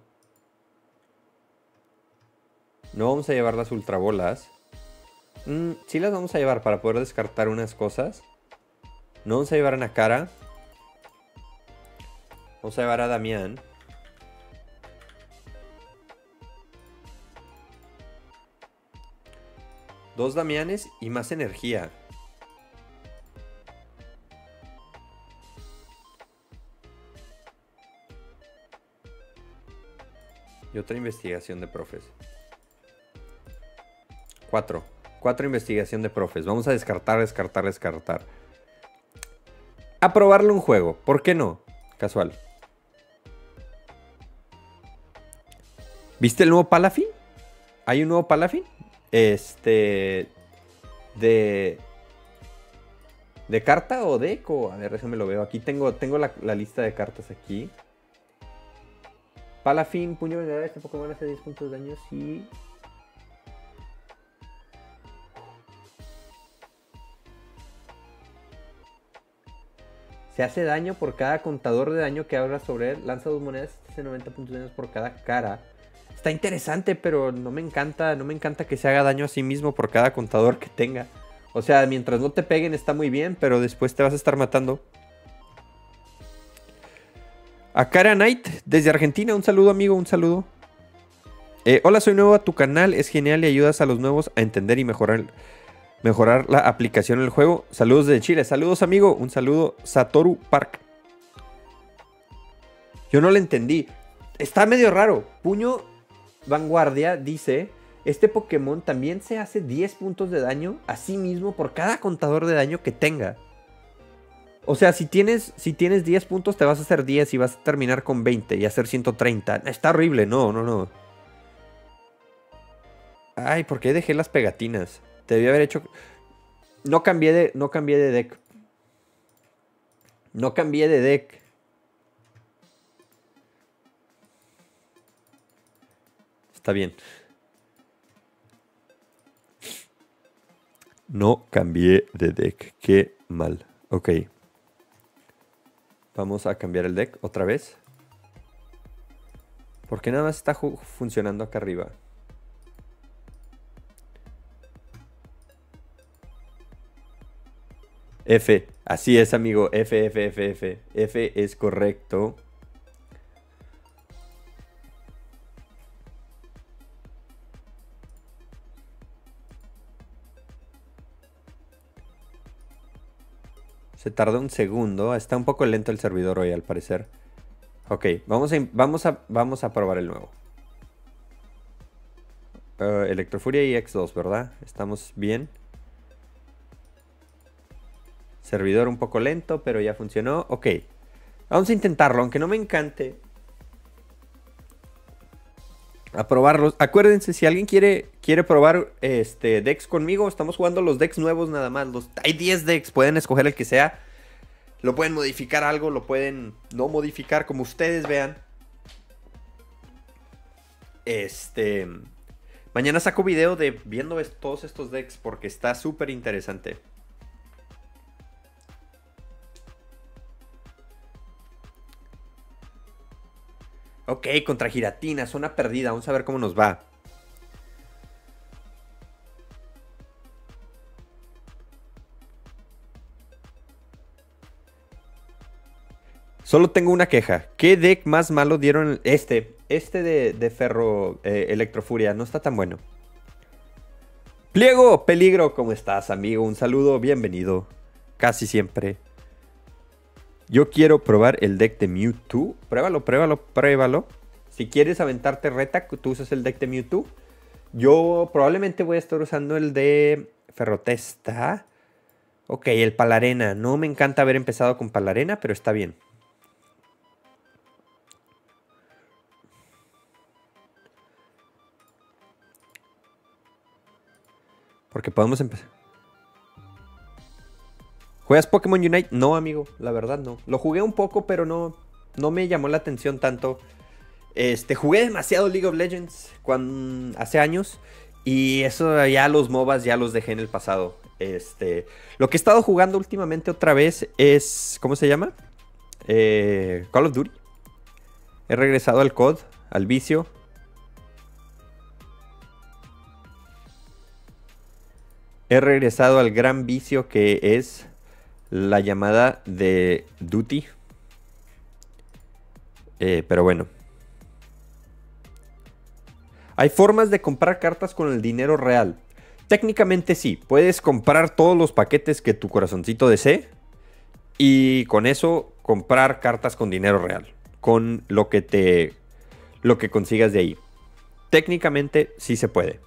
[SPEAKER 1] No vamos a llevar las ultrabolas. Mm, sí las vamos a llevar para poder descartar unas cosas. No vamos a llevar a Nakara. Vamos a llevar a Damián. Dos Damianes y más energía. Y otra investigación de profes. Cuatro. Cuatro investigación de profes. Vamos a descartar, descartar, descartar. A probarle un juego. ¿Por qué no? Casual. ¿Viste el nuevo Palafin? ¿Hay un nuevo Palafin? Este... De... ¿De carta o deck? O, a ver, déjame lo veo. Aquí tengo, tengo la, la lista de cartas aquí. Palafin, puño vengador. Este Pokémon hace diez puntos de daño. Sí. Se hace daño por cada contador de daño que abra sobre él. Lanza dos monedas, hace noventa puntos de daño por cada cara. Está interesante, pero no me encanta, no me encanta que se haga daño a sí mismo por cada contador que tenga. O sea, mientras no te peguen está muy bien, pero después te vas a estar matando. A Cara Knight, desde Argentina, un saludo amigo, un saludo. Eh, hola, soy nuevo a tu canal, es genial y ayudas a los nuevos a entender y mejorar, mejorar la aplicación en el juego. Saludos desde Chile, saludos amigo, un saludo Satoru Park. Yo no lo entendí, está medio raro. Puño Vanguardia dice, este Pokémon también se hace diez puntos de daño a sí mismo por cada contador de daño que tenga. O sea, si tienes, si tienes diez puntos, te vas a hacer diez y vas a terminar con veinte y hacer ciento treinta. Está horrible, no, no, no. Ay, ¿por qué dejé las pegatinas? Te debí haber hecho... No cambié de, no cambié de deck. No cambié de deck. Está bien. No cambié de deck. Qué mal. Ok. Vamos a cambiar el deck otra vez. Porque nada más está funcionando acá arriba. F. Así es, amigo. F, F, F, F. F es correcto. Se tardó un segundo. Está un poco lento el servidor hoy, al parecer. Ok, vamos a, vamos a, vamos a probar el nuevo. Uh, Electrofuria y X dos, ¿verdad? Estamos bien. Servidor un poco lento, pero ya funcionó. Ok, vamos a intentarlo, aunque no me encante. A probarlos. Acuérdense, si alguien quiere, quiere probar este, decks conmigo, estamos jugando los decks nuevos nada más. Los, hay diez decks, pueden escoger el que sea. Lo pueden modificar algo, lo pueden no modificar como ustedes vean. Este... Mañana saco video de viendo todos estos decks porque está súper interesante. Ok, contra Giratina, zona perdida. Vamos a ver cómo nos va. Solo tengo una queja. ¿Qué deck más malo dieron? Este. Este de, de Ferro eh, Electrofuria. No está tan bueno. Pliego, peligro. ¿Cómo estás, amigo? Un saludo. Bienvenido. Casi siempre. Yo quiero probar el deck de Mewtwo. Pruébalo, pruébalo, pruébalo. Si quieres aventarte reta, tú usas el deck de Mewtwo. Yo probablemente voy a estar usando el de Ferrotesta. Ok, el Palarena. No me encanta haber empezado con Palarena, pero está bien. Porque podemos empezar. ¿Juegas Pokémon Unite? No, amigo, la verdad no. Lo jugué un poco, pero no, no me llamó la atención tanto. Este, jugué demasiado League of Legends cuando, hace años. Y eso ya los MOBAs ya los dejé en el pasado. Este, lo que he estado jugando últimamente otra vez es, ¿cómo se llama? Eh, Call of Duty. He regresado al C O D, al vicio. He regresado al gran vicio que es la llamada de Duty. Eh, pero bueno. Hay formas de comprar cartas con el dinero real. Técnicamente sí, puedes comprar todos los paquetes que tu corazoncito desee y con eso comprar cartas con dinero real, con lo que te lo que consigas de ahí. Técnicamente sí se puede.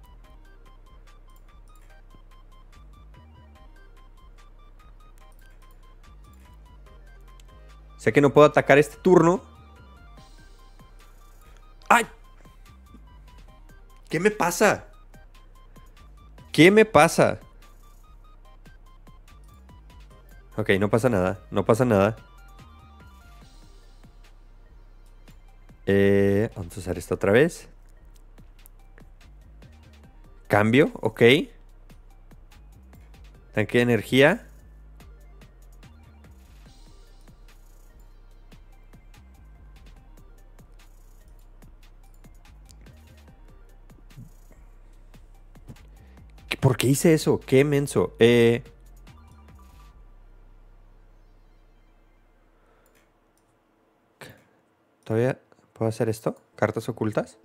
[SPEAKER 1] Sé que no puedo atacar este turno. ¡Ay! ¿Qué me pasa? ¿Qué me pasa? Ok, no pasa nada. No pasa nada. Eh, vamos a usar esto otra vez. Cambio, ok. Tanque de energía. ¿Por qué hice eso? Qué menso. Eh... ¿Todavía puedo hacer esto? ¿Cartas ocultas?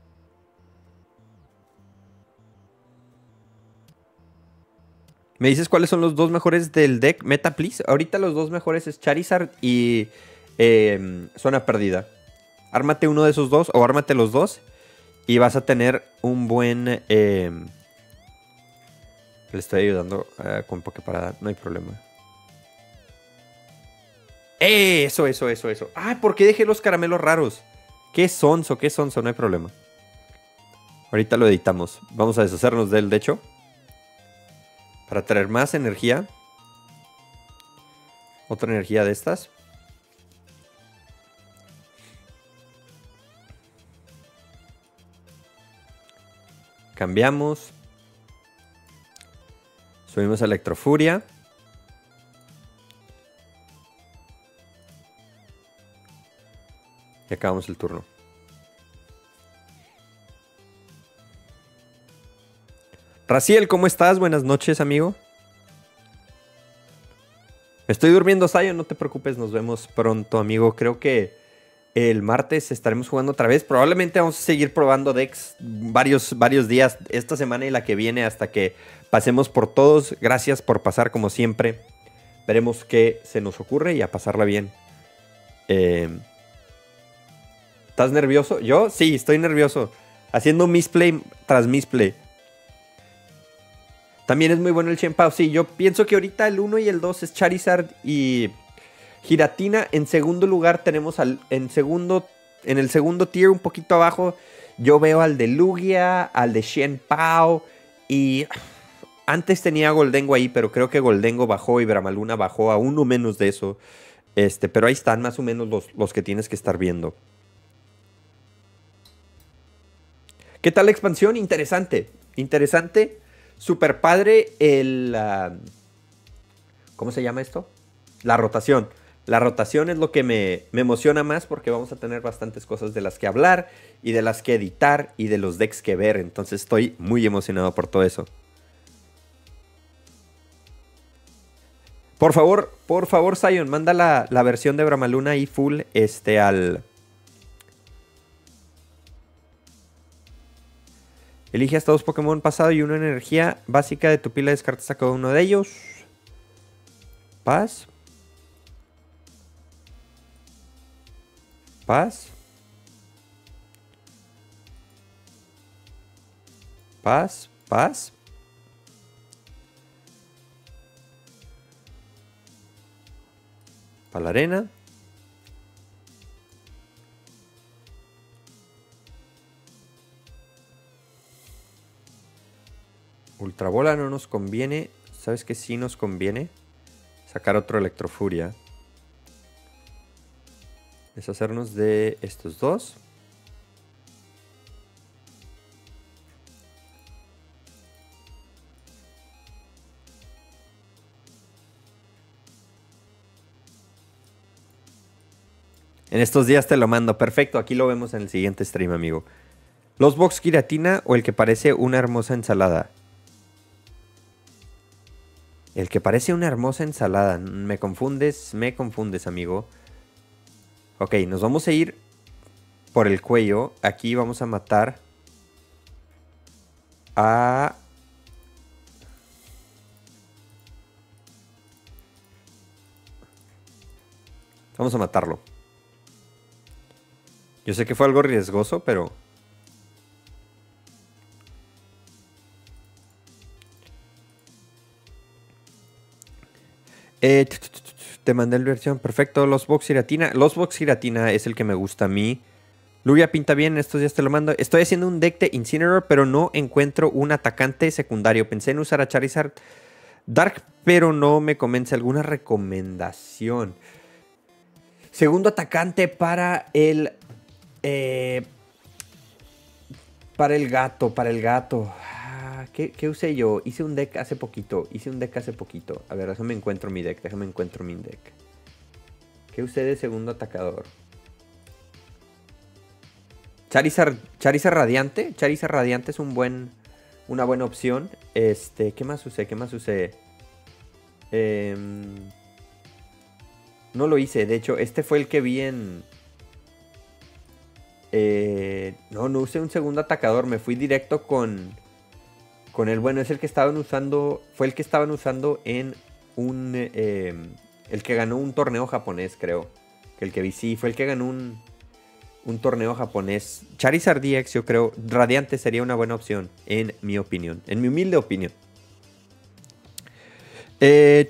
[SPEAKER 1] ¿Me dices cuáles son los dos mejores del deck? Meta, please. Ahorita los dos mejores es Charizard y eh, Zona Perdida. Ármate uno de esos dos o ármate los dos y vas a tener un buen... Eh... Le estoy ayudando uh, con Poképarada, no hay problema. ¡Eh! Eso, eso, eso, eso. ¡Ah! ¿Por qué dejé los caramelos raros? ¿Qué sonso? ¿Qué sonso? No hay problema. Ahorita lo editamos. Vamos a deshacernos de él, de hecho. Para traer más energía. Otra energía de estas. Cambiamos. Subimos a Electrofuria. Y acabamos el turno. Raciel, ¿cómo estás? Buenas noches, amigo. Me estoy durmiendo, Sayo. No te preocupes, nos vemos pronto, amigo. Creo que el martes estaremos jugando otra vez. Probablemente vamos a seguir probando decks varios, varios días esta semana y la que viene hasta que pasemos por todos. Gracias por pasar como siempre. Veremos qué se nos ocurre y a pasarla bien. Eh, ¿Estás nervioso? ¿Yo? Sí, estoy nervioso. Haciendo misplay tras misplay. También es muy bueno el Chien-Pao. Sí, yo pienso que ahorita el uno y el dos es Charizard y Giratina. En segundo lugar tenemos al... En, segundo, en el segundo tier, un poquito abajo, yo veo al de Lugia, al de Chien-Pao y... Antes tenía a Goldengo ahí, pero creo que Goldengo bajó y Bramaluna bajó a uno menos de eso. Este, pero ahí están más o menos los, los que tienes que estar viendo. ¿Qué tal la expansión? Interesante. Interesante. Super padre el... Uh, ¿Cómo se llama esto? La rotación. La rotación es lo que me, me emociona más porque vamos a tener bastantes cosas de las que hablar y de las que editar y de los decks que ver. Entonces estoy muy emocionado por todo eso. Por favor, por favor, Zion, manda la, la versión de Bramaluna ahí full este, al... Elige hasta dos Pokémon pasado y una energía básica de tu pila. Descartas a cada uno de ellos. Paz. Paz. Paz. Paz. Para la arena. Ultrabola no nos conviene. ¿Sabes qué sí nos conviene? sacar otro Electrofuria. Deshacernos de estos dos. En estos días te lo mando. Perfecto, aquí lo vemos en el siguiente stream, amigo. ¿Los Box Giratina o el que parece una hermosa ensalada? El que parece una hermosa ensalada. Me confundes, me confundes, amigo. Ok, nos vamos a ir por el cuello. Aquí vamos a matar a... Vamos a matarlo. Yo sé que fue algo riesgoso, pero... Eh, te mandé la versión. Perfecto. Los Box Giratina. Los Box Giratina es el que me gusta a mí. Lugia pinta bien. Estos días te lo mando. Estoy haciendo un deck de Incineroar, pero no encuentro un atacante secundario. Pensé en usar a Charizard Dark, pero no me convence. ¿Alguna recomendación? Segundo atacante para el... Eh, para el gato. Para el gato. ¿Qué, ¿Qué usé yo? Hice un deck hace poquito. Hice un deck hace poquito. A ver, déjame encuentro mi deck. Déjame encuentro mi deck. ¿Qué usé de segundo atacador? Charizard, Charizard Radiante. Charizard Radiante es un buen, una buena opción. Este, ¿qué más usé? ¿Qué más usé? Eh, no lo hice. De hecho, este fue el que vi en... Eh, no, no usé un segundo atacador. Me fui directo con... Con el bueno, es el que estaban usando. Fue el que estaban usando en un. Eh, el que ganó un torneo japonés, creo. Que el que vi, sí, fue el que ganó un. Un torneo japonés. Charizard D X, yo creo. Radiante sería una buena opción, en mi opinión. En mi humilde opinión. Eh,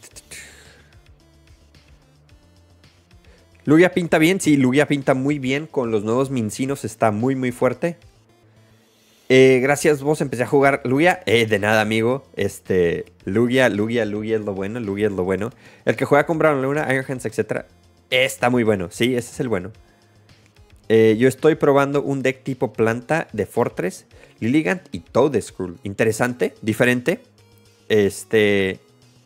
[SPEAKER 1] Lugia pinta bien, sí, Lugia pinta muy bien. Con los nuevos Mincinos está muy, muy fuerte. Eh, gracias vos, empecé a jugar Lugia. Eh, de nada, amigo. Este, Lugia, Lugia, Lugia es lo bueno. Lugia es lo bueno. El que juega con Brown Luna, Iron Hands, etcétera. Está muy bueno. Sí, ese es el bueno. Eh, yo estoy probando un deck tipo planta de Fortress, Lilligant y Toadstool. Interesante, diferente. Este...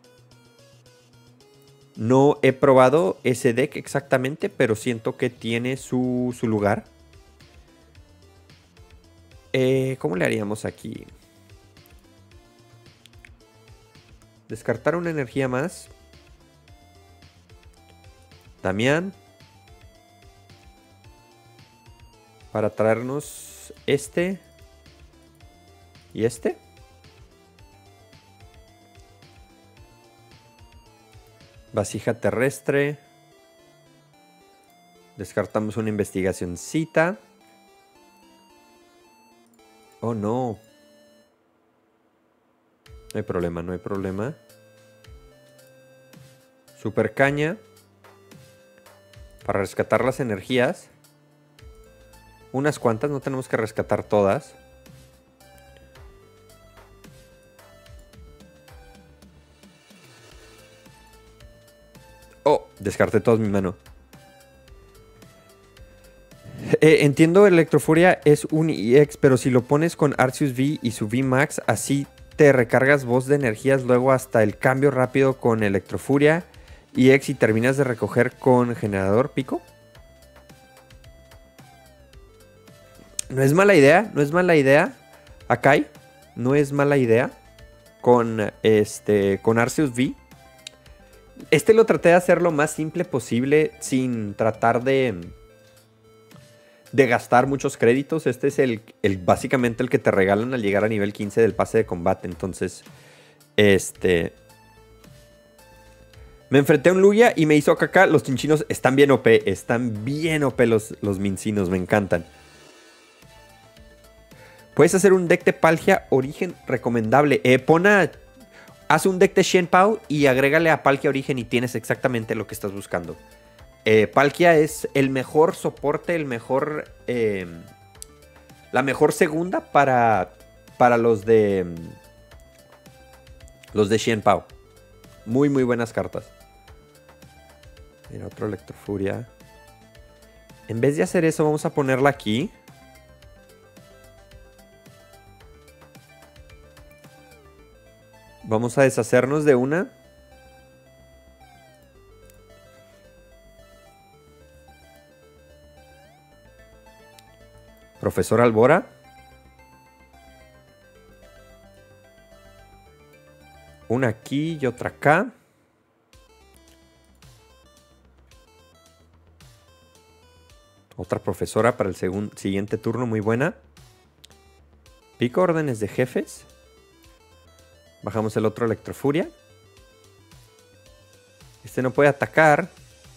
[SPEAKER 1] No he probado ese deck exactamente, pero siento que tiene su, su lugar. Eh, ¿Cómo le haríamos aquí? Descartar una energía más. Damián. Para traernos este. Y este. Vasija terrestre. Descartamos una investigacioncita. Oh, no. No hay problema, no hay problema. Super caña. Para rescatar las energías. Unas cuantas, no tenemos que rescatar todas. Oh, descarté todas mi mano. Eh, entiendo, Electrofuria es un E X, pero si lo pones con Arceus V y su V Max, así te recargas vos de energías luego hasta el cambio rápido con Electrofuria, E X y terminas de recoger con Generador Pico. No es mala idea, no es mala idea, Akai, no es mala idea con, este, con Arceus V. Este lo traté de hacer lo más simple posible sin tratar de... de gastar muchos créditos. Este es el, el básicamente el que te regalan al llegar a nivel quince del pase de combate. Entonces, este... me enfrenté a un Lugia y me hizo caca. Los chinchinos están bien O P. Están bien O P los, los mincinos. Me encantan. Puedes hacer un deck de Palkia Origen recomendable. Eh, pon a... Haz un deck de Shenpao y agrégale a Palkia Origen y tienes exactamente lo que estás buscando. Eh, Palkia es el mejor soporte, el mejor... Eh, la mejor segunda para, para los de... Los de Shenpao. Muy, muy buenas cartas. Mira, otro Electrofuria. En vez de hacer eso, vamos a ponerla aquí. Vamos a deshacernos de una. Profesor Albora. Una aquí y otra acá. Otra profesora para el siguiente turno, muy buena. Pico órdenes de jefes. Bajamos el otro Electrofuria. Este no puede atacar.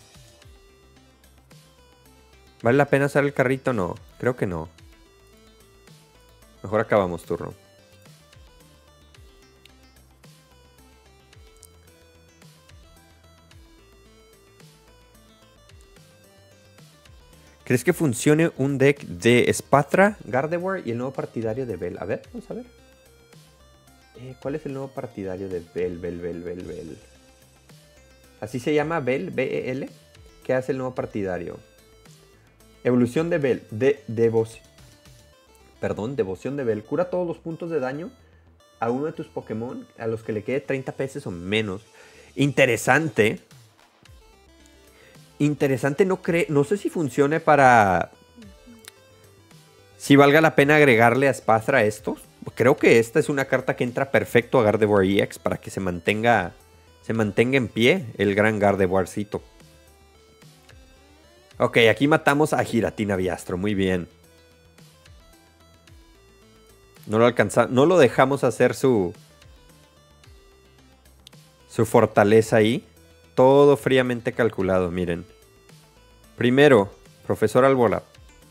[SPEAKER 1] ¿Vale la pena usar el carrito? No, creo que no. Mejor acabamos turno. ¿Crees que funcione un deck de Spatra, Gardevoir y el nuevo partidario de Bell? A ver, vamos a ver. Eh, ¿Cuál es el nuevo partidario de Bell, Bell, Bell, Bell, Bell? Así se llama Bell, B E L. ¿Qué hace el nuevo partidario? Evolución de Bell. De, devoción. Perdón, devoción de Bell. Cura todos los puntos de daño a uno de tus Pokémon a los que le quede treinta P S o menos. Interesante. Interesante, no creo, no sé si funcione para... Si valga la pena agregarle a Spatra estos. Creo que esta es una carta que entra perfecto a Gardevoir E X para que se mantenga, se mantenga en pie el gran Gardevoircito. Ok, aquí matamos a Giratina Biastro, muy bien. No lo alcanzamos, no lo dejamos hacer su... Su fortaleza ahí. Todo fríamente calculado, miren. Primero, Profesor Albora.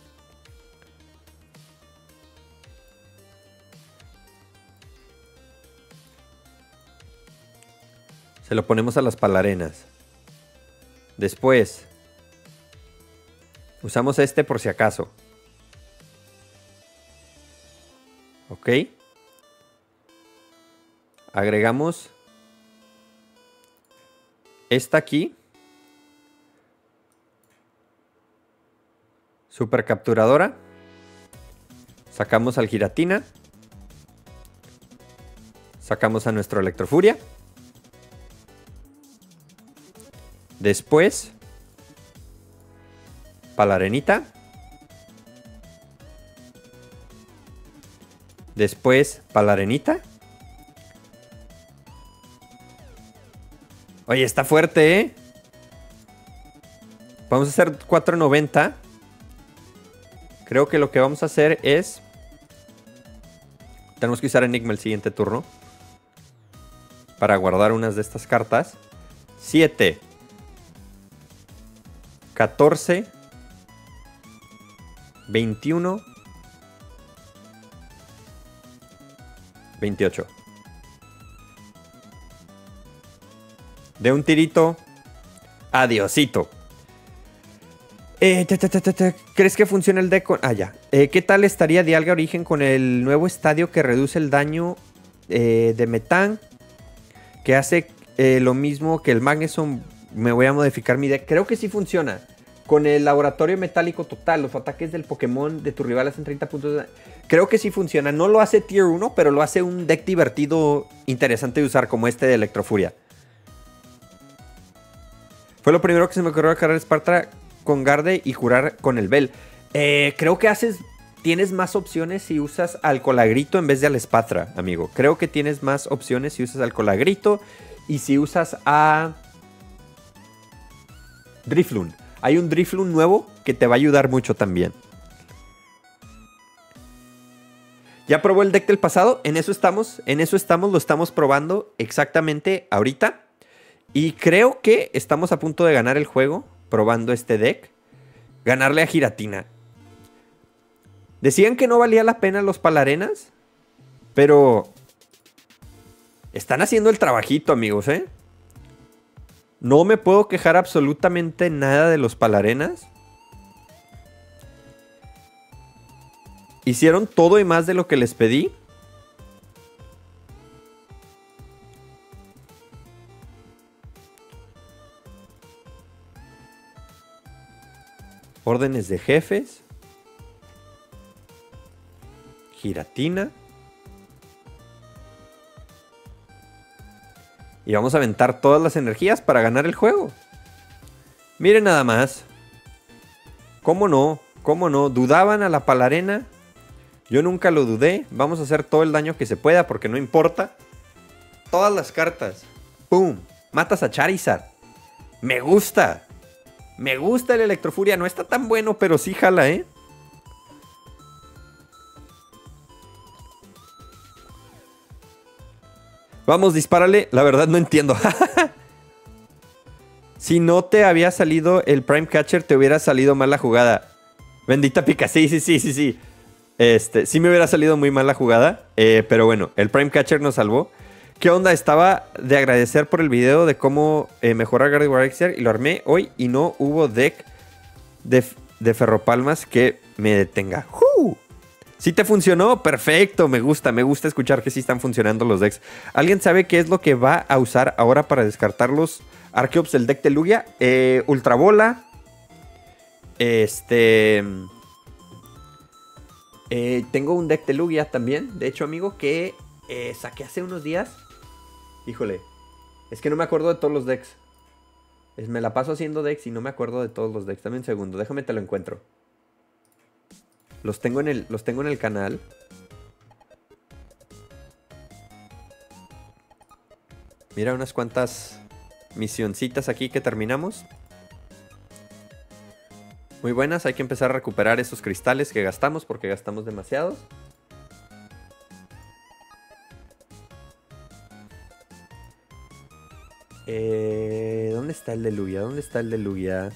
[SPEAKER 1] Se lo ponemos a las palarenas. Después, usamos este por si acaso. Ok. Agregamos esta aquí. Super capturadora. Sacamos al Giratina. Sacamos a nuestro Electrofuria. Después, Palarenita. Después, Palarenita. Oye, está fuerte, ¿eh? Vamos a hacer cuatro noventa. Creo que lo que vamos a hacer es... Tenemos que usar Enigma el siguiente turno. Para guardar unas de estas cartas. siete. catorce. veintiuno. veintiocho. De un tirito. Adiosito. Eh, ta, ta, ta, ta, ta. ¿Crees que funciona el deck con...? Ah, ya. Eh, ¿Qué tal estaría Dialga Origen con el nuevo estadio que reduce el daño eh, de Metán? Que hace eh, lo mismo que el Magneson. Me voy a modificar mi deck. Creo que sí funciona. Con el laboratorio metálico total. Los ataques del Pokémon de tu rival hacen treinta puntos de daño. Creo que sí funciona. No lo hace Tier uno, pero lo hace un deck divertido, interesante de usar, como este de Electrofuria. Fue lo primero que se me ocurrió cargar Spatra con Garde y jurar con el Bell. Eh, creo que haces... Tienes más opciones si usas al Colagrito en vez de al Spatra, amigo. Creo que tienes más opciones si usas al Colagrito y si usas a... Drifloon. Hay un Drifloon nuevo que te va a ayudar mucho también. ¿Ya probó el deck del pasado? En eso estamos. En eso estamos. Lo estamos probando exactamente ahorita. Y creo que estamos a punto de ganar el juego probando este deck. Ganarle a Giratina. Decían que no valía la pena los Palarenas. Pero... están haciendo el trabajito, amigos, ¿eh? No me puedo quejar absolutamente nada de los Palarenas. Hicieron todo y más de lo que les pedí. Órdenes de jefes. Giratina. Y vamos a aventar todas las energías para ganar el juego. Miren nada más. ¿Cómo no? ¿Cómo no? ¿Dudaban a la palarena? Yo nunca lo dudé. Vamos a hacer todo el daño que se pueda porque no importa. Todas las cartas. ¡Pum! Matas a Charizard. Me gusta. Me gusta el Electrofuria. No está tan bueno, pero sí jala, ¿eh? Vamos, dispárale. La verdad no entiendo. Si no te había salido el Prime Catcher, te hubiera salido mal la jugada. Bendita pica. Sí, sí, sí, sí, sí. Este, sí me hubiera salido muy mal la jugada. Eh, pero bueno, el Prime Catcher nos salvó. ¿Qué onda? Estaba de agradecer por el video de cómo eh, mejorar Gardevoir Exer. Y lo armé hoy y no hubo deck de, de Ferropalmas que me detenga. ¡Uh! ¿Sí te funcionó? Perfecto, me gusta, me gusta escuchar que sí están funcionando los decks. ¿Alguien sabe qué es lo que va a usar ahora para descartar los Archeops del deck de Lugia? Eh, Ultrabola. Este... Eh, tengo un deck de Lugia también, de hecho, amigo, que eh, saqué hace unos días. Híjole, es que no me acuerdo de todos los decks. Es, me la paso haciendo decks y no me acuerdo de todos los decks. Dame un segundo, déjame te lo encuentro. Los tengo en el, los tengo en el canal. Mira unas cuantas misioncitas aquí que terminamos. Muy buenas, hay que empezar a recuperar esos cristales que gastamos porque gastamos demasiados. Eh, ¿Dónde está el de Lugia? ¿Dónde está el de Lugia?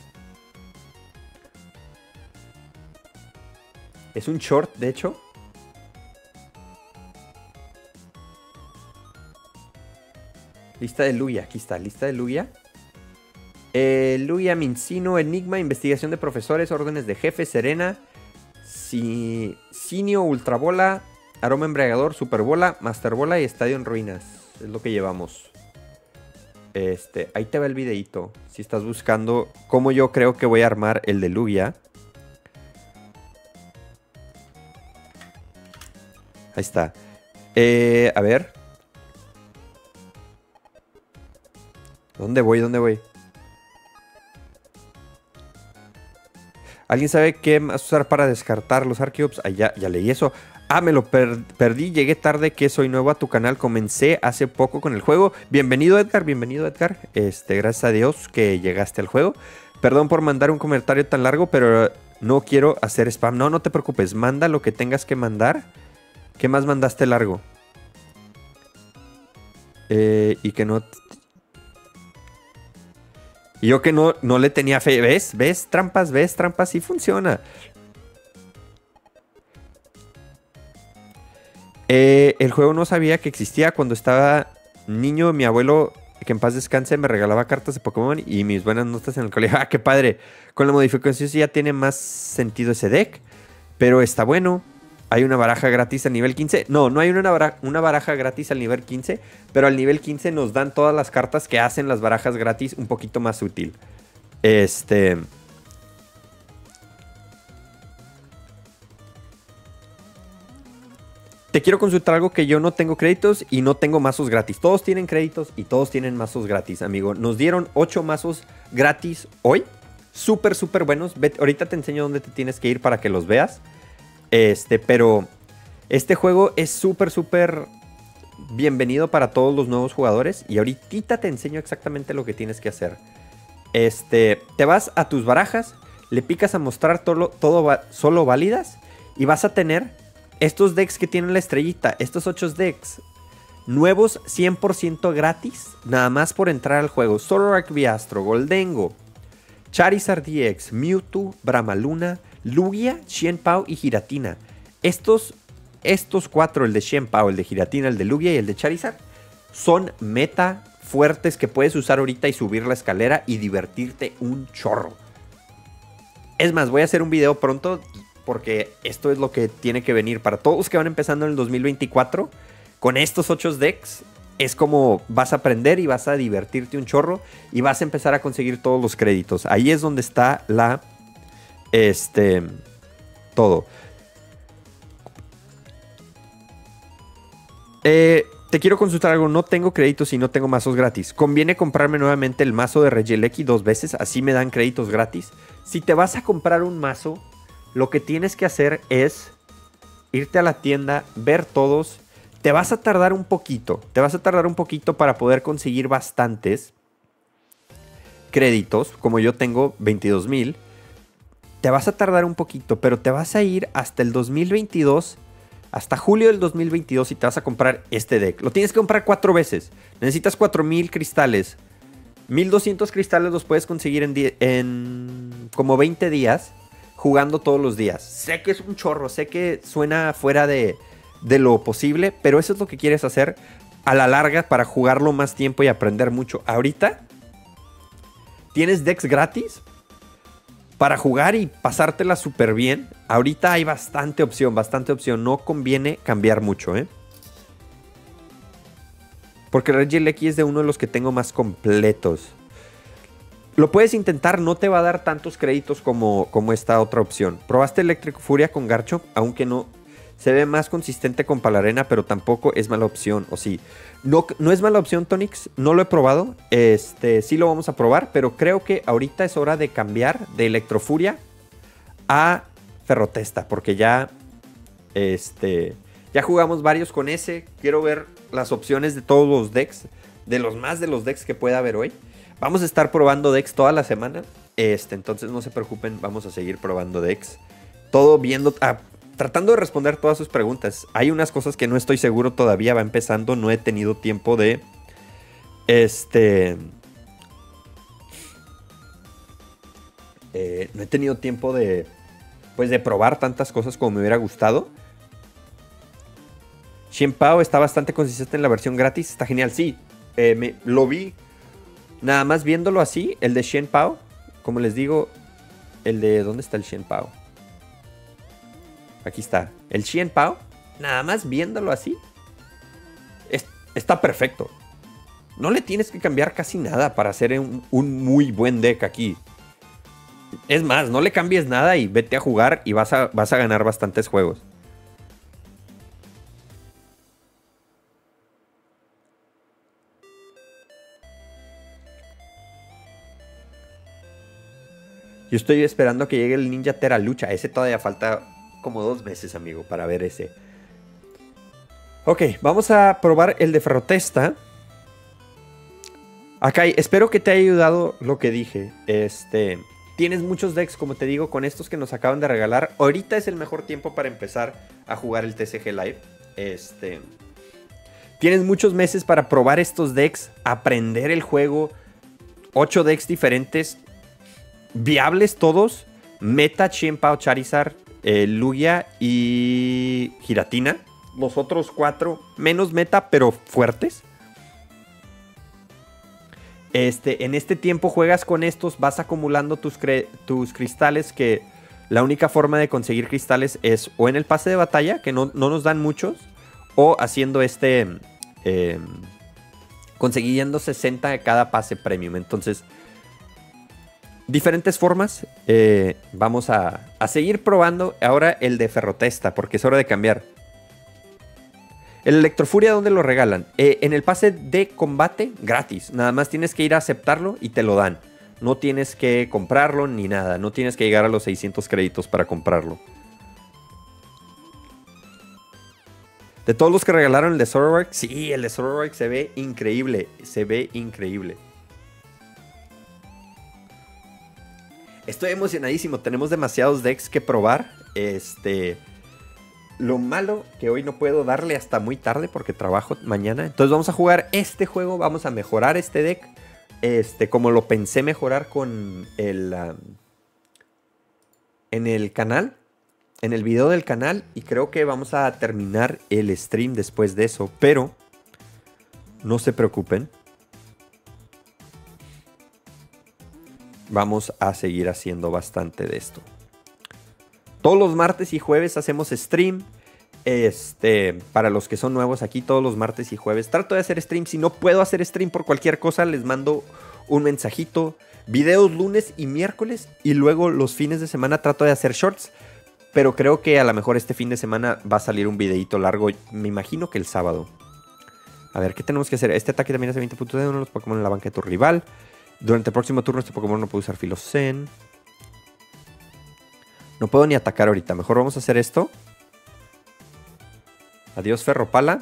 [SPEAKER 1] Es un short, de hecho. Lista de Lugia, aquí está, lista de Lugia. Eh, Lugia, Mincino, Enigma, Investigación de Profesores, Órdenes de Jefe, Serena, si, Sinio, Ultrabola, Aroma Embriagador, Superbola, Masterbola y Estadio en Ruinas. Es lo que llevamos. Este, ahí te va el videito. Si estás buscando cómo yo creo que voy a armar el de Lugia. Ahí está. Eh, a ver. ¿Dónde voy? ¿Dónde voy? ¿Alguien sabe qué más usar para descartar los Archeops? Ah, ya, ya leí eso. Ah, me lo per perdí. Llegué tarde, que soy nuevo a tu canal. Comencé hace poco con el juego. Bienvenido, Edgar. Bienvenido, Edgar. Este, gracias a Dios que llegaste al juego. Perdón por mandar un comentario tan largo, pero no quiero hacer spam. No, no te preocupes. Manda lo que tengas que mandar. ¿Qué más mandaste largo? Eh, y que no... Y yo que no, no le tenía fe. ¿Ves? ¿Ves? Trampas, ¿ves? Trampas. Sí funciona. Eh, el juego no sabía que existía. Cuando estaba niño, mi abuelo, que en paz descanse, me regalaba cartas de Pokémon y mis buenas notas en el colegio. ¡Ah, qué padre! Con la modificación sí ya tiene más sentido ese deck. Pero está bueno. ¿Hay una baraja gratis al nivel quince? No, no hay una baraja, una baraja gratis al nivel quince. Pero al nivel quince nos dan todas las cartas que hacen las barajas gratis un poquito más útil. Este... Te quiero consultar algo que yo no tengo créditos y no tengo mazos gratis. Todos tienen créditos y todos tienen mazos gratis, amigo. Nos dieron ocho mazos gratis hoy. Súper, súper buenos. Vete, ahorita te enseño dónde te tienes que ir para que los veas. Este, pero este juego es súper, súper bienvenido para todos los nuevos jugadores. Y ahorita te enseño exactamente lo que tienes que hacer. Este, te vas a tus barajas, le picas a mostrar todo, todo solo válidas y vas a tener estos decks que tienen la estrellita. Estos ocho decks nuevos cien por ciento gratis, nada más por entrar al juego. Zoroark Viastro, Goldengo, Charizard D X, Mewtwo, Bramaluna, Lugia, Xianpao y Giratina. Estos, estos cuatro, el de Xianpao, el de Giratina, el de Lugia y el de Charizard, son meta fuertes que puedes usar ahorita y subir la escalera y divertirte un chorro. Es más, voy a hacer un video pronto porque esto es lo que tiene que venir para todos los que van empezando en el dos mil veinticuatro. Con estos ocho decks es como vas a aprender y vas a divertirte un chorro y vas a empezar a conseguir todos los créditos. Ahí es donde está la... Este, todo. Eh, te quiero consultar algo. No tengo créditos y no tengo mazos gratis. ¿Conviene comprarme nuevamente el mazo de Regieleki dos veces? Así me dan créditos gratis. Si te vas a comprar un mazo, lo que tienes que hacer es irte a la tienda, ver todos. Te vas a tardar un poquito. Te vas a tardar un poquito para poder conseguir bastantes créditos. Como yo tengo veintidós mil. Te vas a tardar un poquito, pero te vas a ir hasta el dos mil veintidós. Hasta julio del dos mil veintidós y te vas a comprar este deck. Lo tienes que comprar cuatro veces. Necesitas cuatro mil cristales. mil doscientos cristales los puedes conseguir en, en como veinte días. Jugando todos los días. Sé que es un chorro. Sé que suena fuera de, de lo posible. Pero eso es lo que quieres hacer a la larga para jugarlo más tiempo y aprender mucho. Ahorita tienes decks gratis para jugar y pasártela súper bien. Ahorita hay bastante opción, bastante opción. No conviene cambiar mucho, ¿eh? Porque el Regieleki es de uno de los que tengo más completos. Lo puedes intentar, no te va a dar tantos créditos como, como esta otra opción. ¿Probaste Electric Furia con Garchomp? Aunque no, se ve más consistente con Palarena, pero tampoco es mala opción. O sí, no, no es mala opción, Tonix. No lo he probado. Este, sí lo vamos a probar, pero creo que ahorita es hora de cambiar de Electrofuria a Ferrotesta, porque ya, este, ya jugamos varios con ese. Quiero ver las opciones de todos los decks, de los más de los decks que pueda haber hoy. Vamos a estar probando decks toda la semana. Este, entonces no se preocupen, vamos a seguir probando decks. Todo viendo, ah, tratando de responder todas sus preguntas. Hay unas cosas que no estoy seguro todavía, va empezando. No he tenido tiempo de... Este... Eh, no he tenido tiempo de... Pues de probar tantas cosas como me hubiera gustado. Xianpao está bastante consistente en la versión gratis. Está genial, sí. Eh, me, lo vi... Nada más viéndolo así, el de Xianpao, como les digo, el de... ¿Dónde está el Xianpao? Aquí está. El Xianpao, nada más viéndolo así, es, está perfecto. No le tienes que cambiar casi nada para hacer un, un muy buen deck aquí. Es más, no le cambies nada y vete a jugar y vas a, vas a ganar bastantes juegos. Yo estoy esperando que llegue el Ninja Tera Lucha. Ese todavía falta como dos meses, amigo, para ver ese. Ok, vamos a probar el de Ferrotesta. Acá, espero que te haya ayudado lo que dije. Este, tienes muchos decks, como te digo, con estos que nos acaban de regalar. Ahorita es el mejor tiempo para empezar a jugar el T C G Live. Este, tienes muchos meses para probar estos decks, aprender el juego. Ocho decks diferentes. Viables todos. Meta, Xianpao, Charizard, eh, Lugia y Giratina. Los otros cuatro, menos meta, pero fuertes. Este, en este tiempo juegas con estos, vas acumulando tus, tus cristales, que la única forma de conseguir cristales es o en el pase de batalla, que no, no nos dan muchos, o haciendo este, eh, consiguiendo sesenta de cada pase premium. Entonces, diferentes formas. Eh, vamos a, a seguir probando ahora el de Ferrotesta, porque es hora de cambiar. El Electrofuria, ¿dónde lo regalan? Eh, en el pase de combate, gratis. Nada más tienes que ir a aceptarlo y te lo dan. No tienes que comprarlo ni nada. No tienes que llegar a los seiscientos créditos para comprarlo. De todos los que regalaron el de Zoroark, sí, el de Zoroark se ve increíble. Se ve increíble. Estoy emocionadísimo. Tenemos demasiados decks que probar. Este... Lo malo que hoy no puedo darle hasta muy tarde porque trabajo mañana. Entonces vamos a jugar este juego. Vamos a mejorar este deck. Este, como lo pensé mejorar con el... Um, en el canal. En el video del canal. Y creo que vamos a terminar el stream después de eso. Pero no se preocupen. Vamos a seguir haciendo bastante de esto. Todos los martes y jueves hacemos stream. Este, para los que son nuevos aquí, todos los martes y jueves trato de hacer stream. Si no puedo hacer stream por cualquier cosa, les mando un mensajito, videos lunes y miércoles y luego los fines de semana trato de hacer shorts. Pero creo que a lo mejor este fin de semana va a salir un videito largo, me imagino que el sábado. A ver, ¿qué tenemos que hacer? Este ataque también hace veinte puntos de uno de los Pokémon en la banca de tu rival. Durante el próximo turno este Pokémon no puede usar Filosen. No puedo ni atacar ahorita. Mejor vamos a hacer esto. Adiós, Ferropala.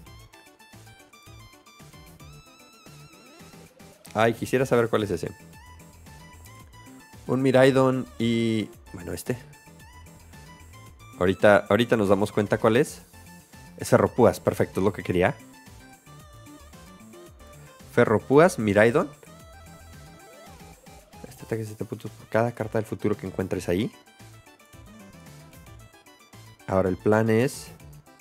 [SPEAKER 1] Ay, quisiera saber cuál es ese. Un Miraidon y... bueno, este. Ahorita, ahorita nos damos cuenta cuál es. Es Ferropúas, perfecto, es lo que quería. Ferropúas, Miraidon. Este ataque siete puntos por cada carta del futuro que encuentres ahí. Ahora el plan es...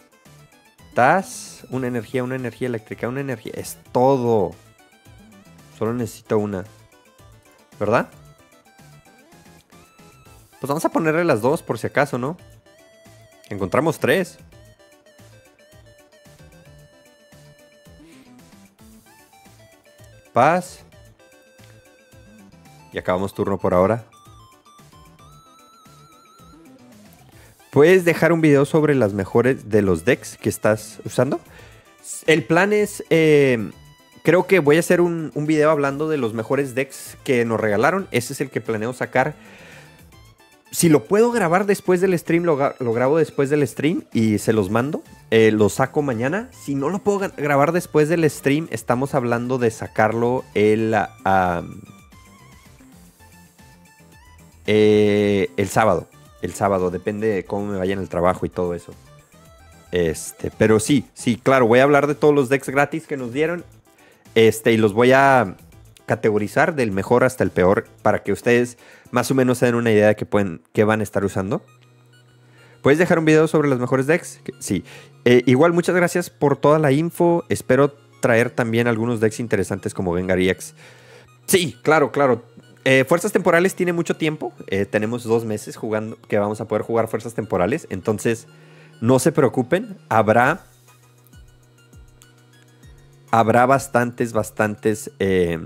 [SPEAKER 1] Taz, una energía, una energía eléctrica, una energía... Es todo. Solo necesito una. ¿Verdad? Pues vamos a ponerle las dos por si acaso, ¿no? Encontramos tres. Paz. Y acabamos turno por ahora. ¿Puedes dejar un video sobre las mejores de los decks que estás usando? El plan es... Eh, creo que voy a hacer un, un video hablando de los mejores decks que nos regalaron. Ese es el que planeo sacar. Si lo puedo grabar después del stream, lo, lo grabo después del stream y se los mando. Eh, lo saco mañana. Si no lo puedo grabar después del stream, estamos hablando de sacarlo el, uh, eh, el sábado. El sábado, depende de cómo me vaya en el trabajo y todo eso. Este, pero sí, sí, claro, voy a hablar de todos los decks gratis que nos dieron. Este, y los voy a categorizar del mejor hasta el peor para que ustedes más o menos se den una idea de qué pueden, qué van a estar usando. ¿Puedes dejar un video sobre los mejores decks? Sí. Eh, igual, muchas gracias por toda la info. Espero traer también algunos decks interesantes como Gengar E X. Sí, claro, claro. Eh, fuerzas temporales tiene mucho tiempo. Eh, tenemos dos meses jugando que vamos a poder jugar fuerzas temporales. Entonces, no se preocupen. Habrá... Habrá bastantes, bastantes... Eh,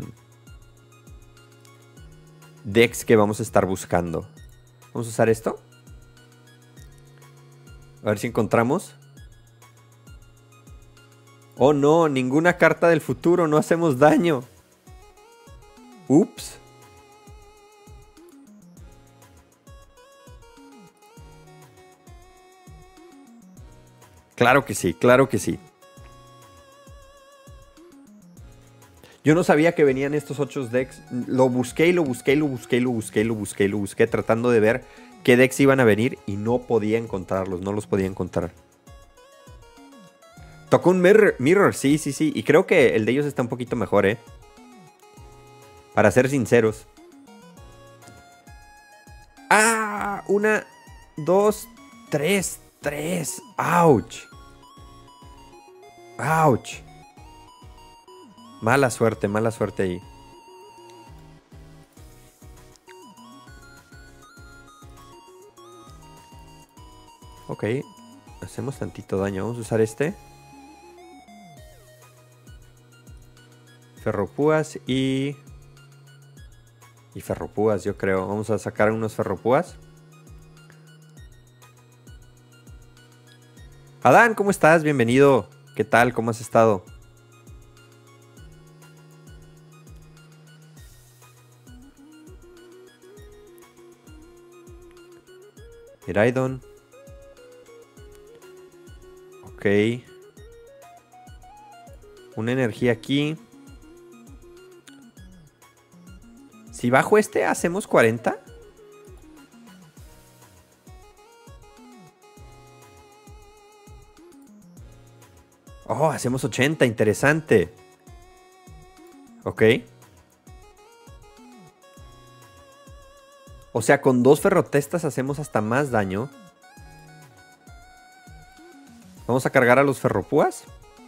[SPEAKER 1] decks que vamos a estar buscando. Vamos a usar esto. A ver si encontramos. Oh no, ninguna carta del futuro. No hacemos daño. Ups. Claro que sí, claro que sí. Yo no sabía que venían estos ocho decks. Lo busqué y lo busqué y lo busqué y lo busqué y lo busqué y lo busqué tratando de ver qué decks iban a venir y no podía encontrarlos, no los podía encontrar. Tocó un mirror, mirror, sí, sí, sí. Y creo que el de ellos está un poquito mejor, ¿eh? Para ser sinceros. ¡Ah! Una, dos, tres, tres. ¡Auch! ¡Auch! Mala suerte, mala suerte ahí. Ok, hacemos tantito daño. Vamos a usar este. Ferropúas y... Y ferropúas, yo creo. Vamos a sacar unos ferropúas. Adán, ¿cómo estás? Bienvenido. ¿Qué tal? ¿Cómo has estado? Miraidon. Ok. Una energía aquí. Si bajo este, ¿hacemos cuarenta? Oh, hacemos ochenta. Interesante. Ok. O sea, con dos ferrotestas hacemos hasta más daño. Vamos a cargar a los ferropúas.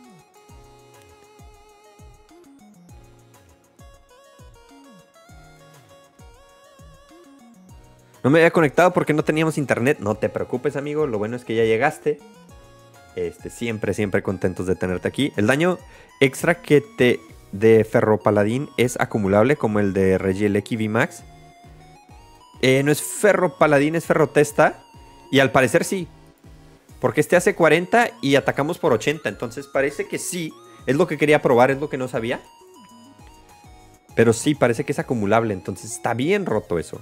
[SPEAKER 1] No me había conectado porque no teníamos internet. No te preocupes, amigo. Lo bueno es que ya llegaste. Este, siempre, siempre contentos de tenerte aquí. El daño extra que te de ferropaladín es acumulable como el de Regieleki V Max. Eh, no es ferropaladín, es ferrotesta. Y al parecer sí. Porque este hace cuarenta y atacamos por ochenta. Entonces parece que sí. Es lo que quería probar, es lo que no sabía. Pero sí, parece que es acumulable. Entonces está bien roto eso.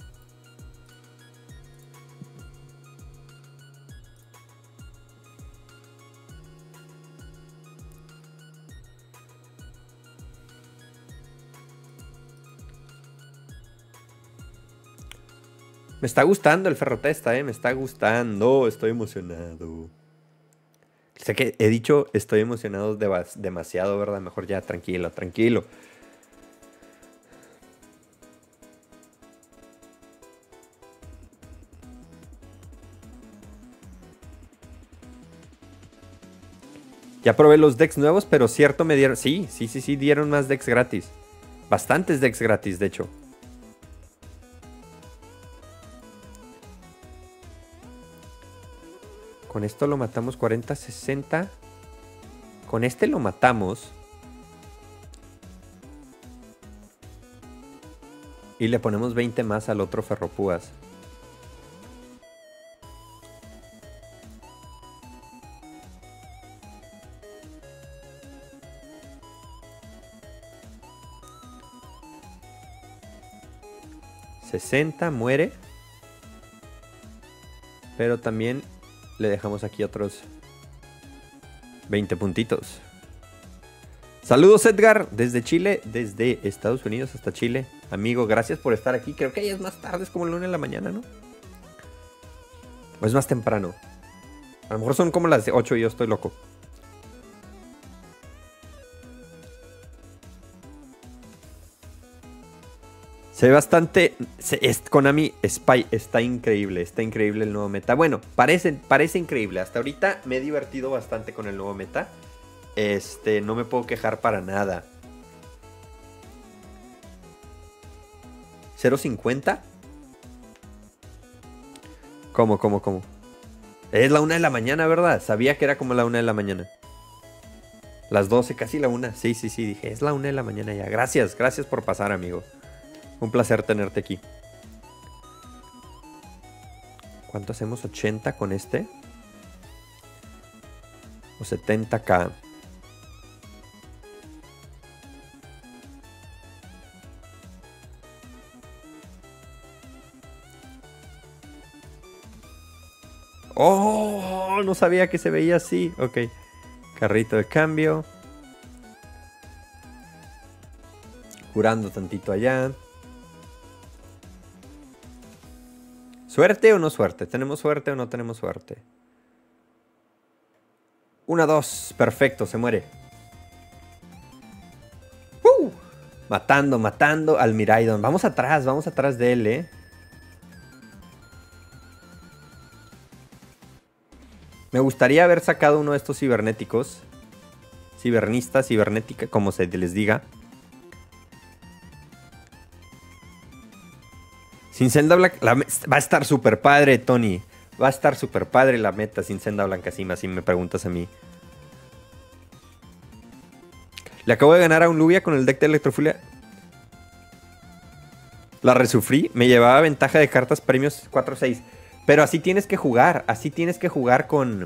[SPEAKER 1] Me está gustando el ferrotesta, eh. Me está gustando. Estoy emocionado. Sé que he dicho estoy emocionado de demasiado, ¿verdad? Mejor ya, tranquilo, tranquilo. Ya probé los decks nuevos, pero cierto me dieron... Sí, sí, sí, sí, dieron más decks gratis. Bastantes decks gratis, de hecho. Con esto lo matamos cuarenta, sesenta. Con este lo matamos. Y le ponemos veinte más al otro ferropúas. sesenta, muere. Pero también le dejamos aquí otros veinte puntitos. Saludos, Edgar, desde Chile, desde Estados Unidos hasta Chile. Amigo, gracias por estar aquí. Creo que ya es más tarde, es como la una de la mañana, ¿no? O es más temprano. A lo mejor son como las ocho y yo estoy loco. Se ve bastante... Se, es, Konami Spy está increíble, está increíble el nuevo meta. Bueno, parece, parece increíble. Hasta ahorita me he divertido bastante con el nuevo meta. Este, no me puedo quejar para nada. ¿cero cincuenta? ¿Cómo, cómo, cómo? Es la una de la mañana, ¿verdad? Sabía que era como la una de la mañana. Las doce, casi la una. Sí, sí, sí, dije, es la una de la mañana ya. Gracias, gracias por pasar, amigo. Un placer tenerte aquí. ¿Cuánto hacemos? ¿ochenta con este? ¿O setenta k? ¡Oh! No sabía que se veía así. Ok. Carrito de cambio. Curando tantito allá. ¿Suerte o no suerte? ¿Tenemos suerte o no tenemos suerte? Una, dos. Perfecto, se muere. ¡Uh! Matando, matando al Miraidon. Vamos atrás, vamos atrás de él, ¿eh? Me gustaría haber sacado uno de estos cibernéticos. Cibernista, cibernética, como se les diga. Sin senda blanca. La, va a estar súper padre, Tony. Va a estar súper padre la meta sin senda blanca, si me preguntas a mí. Le acabo de ganar a un Luvia con el deck de Electrofuria. La resufrí. Me llevaba ventaja de cartas premios cuatro seis. Pero así tienes que jugar. Así tienes que jugar con...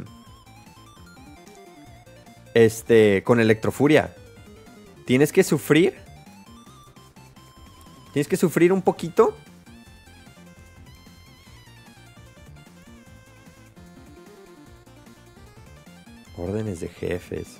[SPEAKER 1] Este... Con Electrofuria. Tienes que sufrir. Tienes que sufrir un poquito. Órdenes de jefes.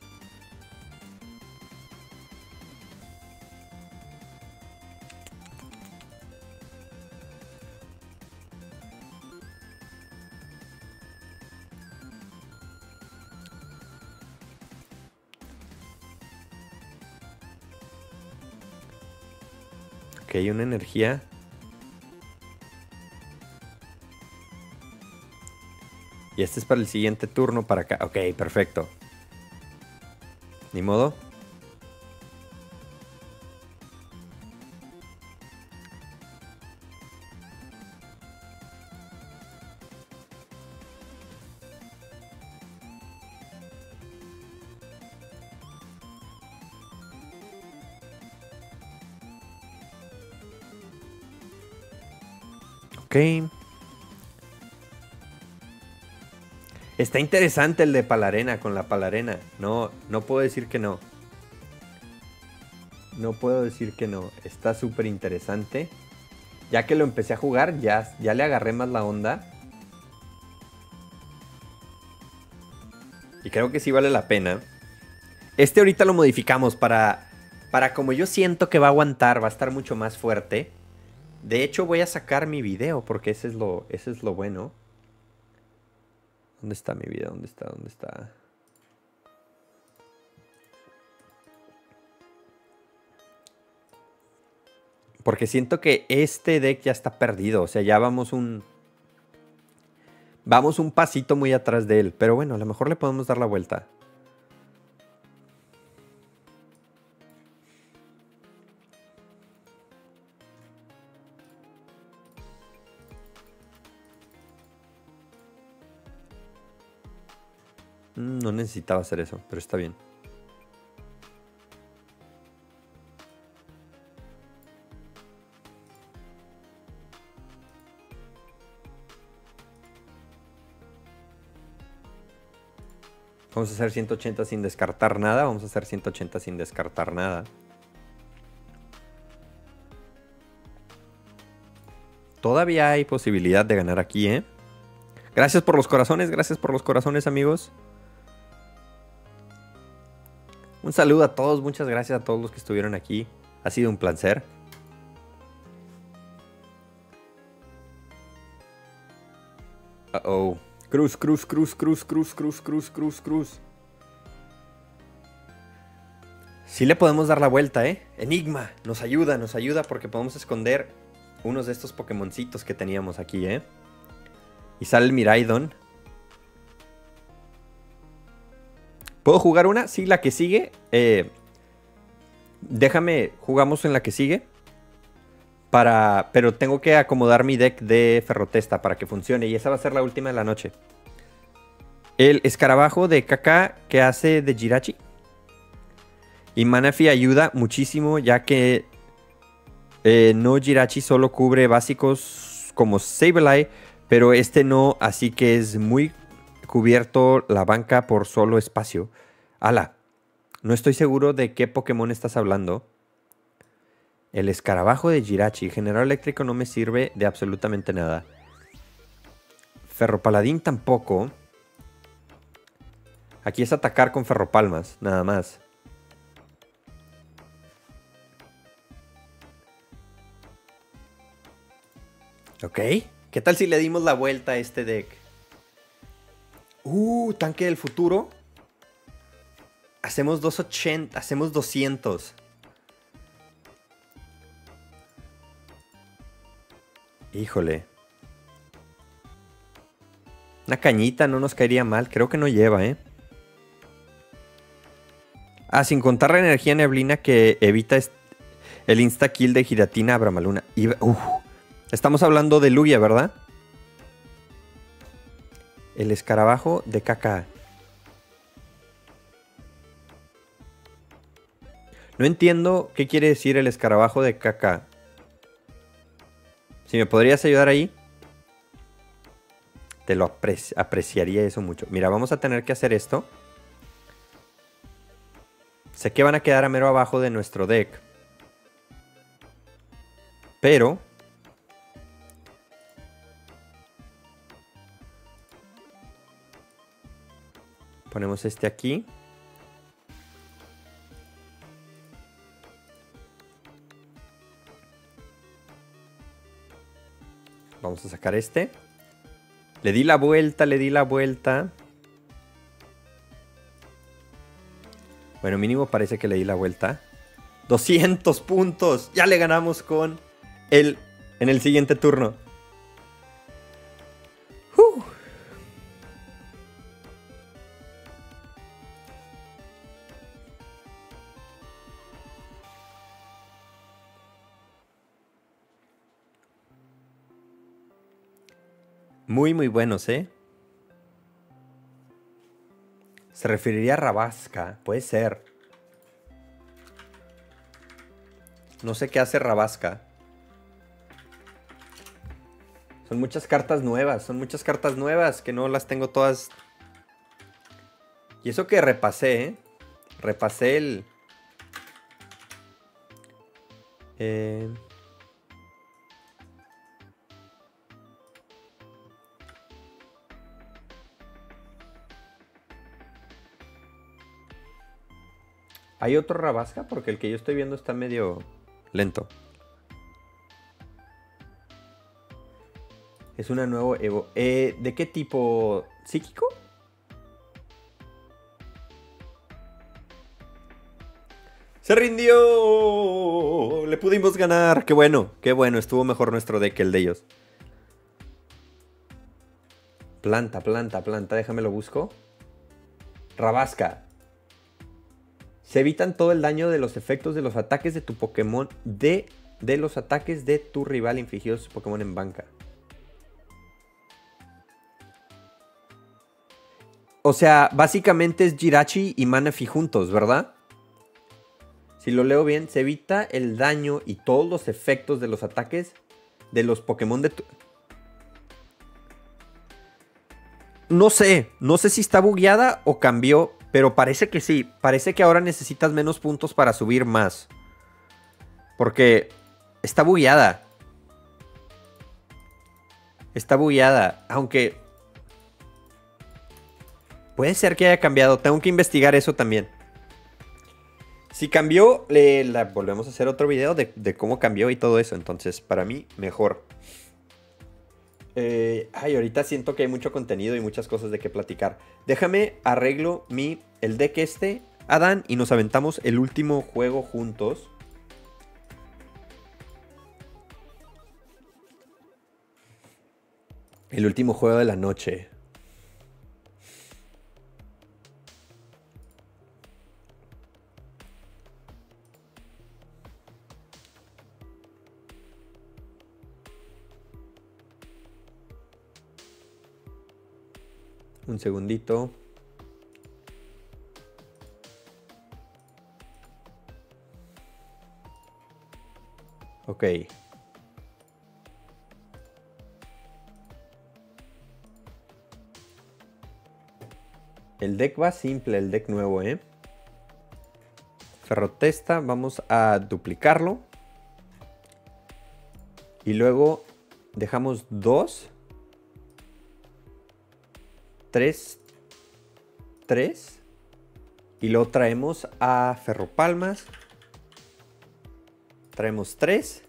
[SPEAKER 1] Ok, una energía. Y este es para el siguiente turno para acá. Ok, perfecto. Ni modo. Ok. Está interesante el de Palarena con la Palarena. No, no puedo decir que no. No puedo decir que no. Está súper interesante. Ya que lo empecé a jugar, ya, ya le agarré más la onda. Y creo que sí vale la pena. Este ahorita lo modificamos para, para como yo siento que va a aguantar, va a estar mucho más fuerte. De hecho voy a sacar mi video porque ese es lo, ese es lo bueno. ¿Dónde está mi video? ¿Dónde está? ¿Dónde está? Porque siento que este deck ya está perdido. O sea, ya vamos un... Vamos un pasito muy atrás de él. Pero bueno, a lo mejor le podemos dar la vuelta. No necesitaba hacer eso, pero está bien. Vamos a hacer ciento ochenta sin descartar nada. Vamos a hacer ciento ochenta sin descartar nada. Todavía hay posibilidad de ganar aquí, ¿eh? Gracias por los corazones, gracias por los corazones, amigos. Un saludo a todos, muchas gracias a todos los que estuvieron aquí. Ha sido un placer. Uh oh. Cruz, cruz, cruz, cruz, cruz, cruz, cruz, cruz, cruz. Sí le podemos dar la vuelta, ¿eh? Enigma, nos ayuda, nos ayuda porque podemos esconder unos de estos Pokémoncitos que teníamos aquí, ¿eh? Y sale el Miraidon. ¿Puedo jugar una? Sí, la que sigue. Eh, déjame, jugamos en la que sigue. Para, pero tengo que acomodar mi deck de Ferrotesta para que funcione. Y esa va a ser la última de la noche. El escarabajo de Kaká que hace de Jirachi. Y Manaphy ayuda muchísimo ya que eh, no Jirachi solo cubre básicos como Sableye, pero este no, así que es muy cubierto la banca por solo espacio. Ala, no estoy seguro de qué Pokémon estás hablando. El escarabajo de Jirachi, generador eléctrico no me sirve de absolutamente nada. Ferropaladín tampoco. Aquí es atacar con ferropalmas, nada más. Ok. ¿Qué tal si le dimos la vuelta a este deck? Uh, tanque del futuro. Hacemos doscientos ochenta, hacemos doscientos. Híjole. Una cañita no nos caería mal. Creo que no lleva, ¿eh? Ah, sin contar la energía neblina que evita el insta-kill de Giratina a Bramaluna. Y, uh, estamos hablando de Lugia, ¿verdad? El escarabajo de Kaká. No entiendo qué quiere decir el escarabajo de Kaká. Si me podrías ayudar ahí, te lo apreci- apreciaría eso mucho. Mira, vamos a tener que hacer esto. Sé que van a quedar a mero abajo de nuestro deck. Pero... ponemos este aquí. Vamos a sacar este. Le di la vuelta, le di la vuelta. Bueno, mínimo parece que le di la vuelta. doscientos puntos. Ya le ganamos con él en el siguiente turno. Uh. Muy, muy buenos, ¿eh? Se referiría a Rabasca. Puede ser. No sé qué hace Rabasca. Son muchas cartas nuevas, son muchas cartas nuevas que no las tengo todas. Y eso que repasé, ¿eh? Repasé el... Eh... ¿Hay otro Rabasca? Porque el que yo estoy viendo está medio lento. Es una nueva Evo. Eh, ¿De qué tipo? ¿Psíquico? ¡Se rindió! ¡Le pudimos ganar! ¡Qué bueno! ¡Qué bueno! Estuvo mejor nuestro deck que el de ellos. Planta, planta, planta. Déjame lo busco. Rabasca. Se evitan todo el daño de los efectos de los ataques de tu Pokémon de, de los ataques de tu rival infligidos Pokémon en banca. O sea, básicamente es Jirachi y Manaphy juntos, ¿verdad? Si lo leo bien, se evita el daño y todos los efectos de los ataques de los Pokémon de tu... No sé, no sé si está bugueada o cambió, pero parece que sí. Parece que ahora necesitas menos puntos para subir más. Porque está bugueada. Está bugueada, aunque... Puede ser que haya cambiado, tengo que investigar eso también. Si cambió, le, la, volvemos a hacer otro video de, de cómo cambió y todo eso. Entonces, para mí, mejor. Eh, ay, ahorita siento que hay mucho contenido y muchas cosas de qué platicar. Déjame arreglo mi, el deck este, Adán, y nos aventamos el último juego juntos. El último juego de la noche. Un segundito. Ok. El deck va simple, el deck nuevo, ¿eh? Ferrotesta, vamos a duplicarlo. Y luego dejamos dos. Tres. Tres. Y luego traemos a Ferropalmas. Traemos tres.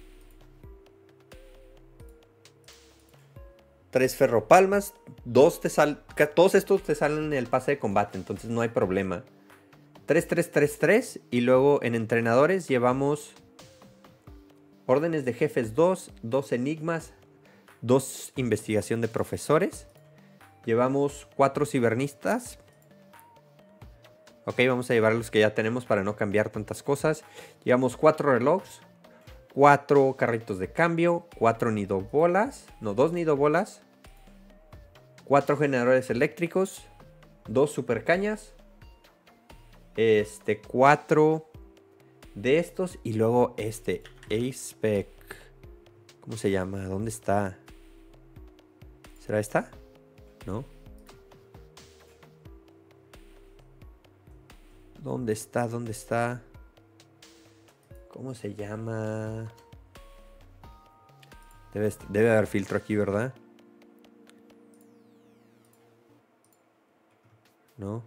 [SPEAKER 1] Tres Ferropalmas. Dos te sal... Todos estos te salen en el pase de combate, entonces no hay problema. tres, tres, tres, tres. Y luego en entrenadores llevamos órdenes de jefes dos, dos enigmas, dos investigación de profesores. Llevamos cuatro cibernistas. Ok, vamos a llevar los que ya tenemos para no cambiar tantas cosas. Llevamos cuatro relojes, cuatro carritos de cambio, cuatro nidobolas, no, dos nidobolas, cuatro generadores eléctricos, dos super cañas, este, cuatro de estos y luego este Ace-Spec. ¿Cómo se llama? ¿Dónde está? ¿Será esta? ¿No? ¿Dónde está? ¿Dónde está? ¿Cómo se llama? Debe, debe haber filtro aquí, ¿verdad? ¿No?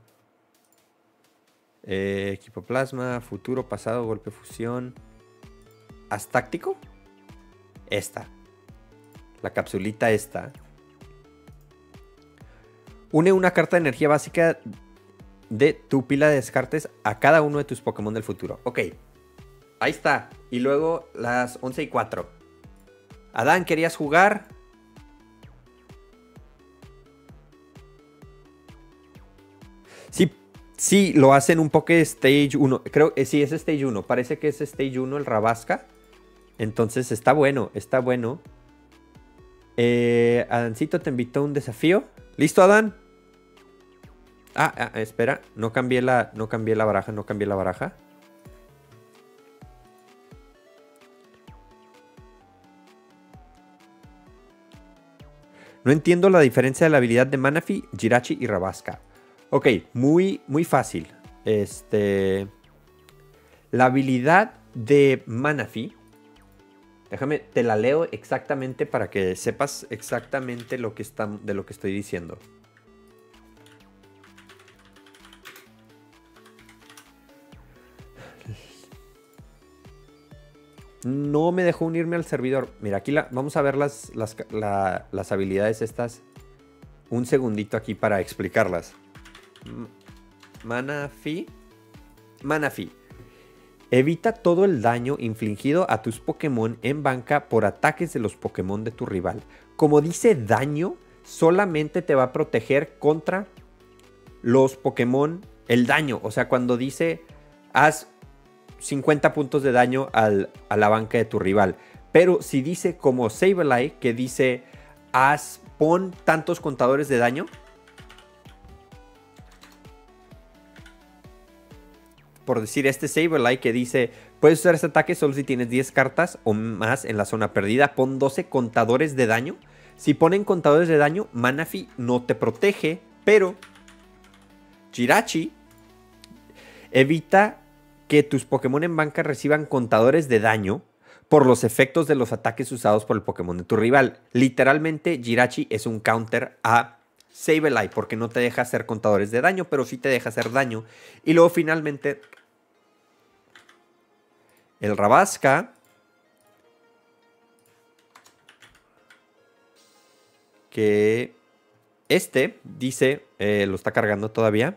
[SPEAKER 1] Eh, equipo plasma, futuro, pasado, golpe, fusión. ¿Haz táctico? Esta. La capsulita esta. Une una carta de energía básica de tu pila de descartes a cada uno de tus Pokémon del futuro. Ok. Ahí está. Y luego las once y cuatro. Adán, ¿querías jugar? Sí, sí, lo hacen un poco Stage uno. Creo que sí, es Stage uno. Parece que es Stage uno el Rabasca. Entonces está bueno, está bueno. Eh, Adancito te invitó a un desafío. ¿Listo, Adán? Ah, ah, espera, no cambié la, no cambié la baraja, no cambié la baraja. No entiendo la diferencia de la habilidad de Manaphy, Jirachi y Rabasca. Ok, muy, muy fácil. Este... La habilidad de Manaphy... Déjame, te la leo exactamente para que sepas exactamente lo que está, de lo que estoy diciendo. No me dejó unirme al servidor. Mira, aquí la, vamos a ver las, las, la, las habilidades estas. Un segundito aquí para explicarlas. Manaphy. Manaphy. Evita todo el daño infligido a tus Pokémon en banca por ataques de los Pokémon de tu rival. Como dice daño, solamente te va a proteger contra los Pokémon. El daño, o sea, cuando dice haz cincuenta puntos de daño al, a la banca de tu rival. Pero si dice como Sableye, que dice haz, pon tantos contadores de daño. Por decir este Sableye que dice puedes usar este ataque solo si tienes diez cartas o más en la zona perdida. Pon doce contadores de daño. Si ponen contadores de daño, Manaphy no te protege, pero Jirachi evita que tus Pokémon en banca reciban contadores de daño por los efectos de los ataques usados por el Pokémon de tu rival. Literalmente, Jirachi es un counter a Sableye porque no te deja hacer contadores de daño, pero sí te deja hacer daño. Y luego finalmente el Rabasca, que este dice, eh, lo está cargando todavía.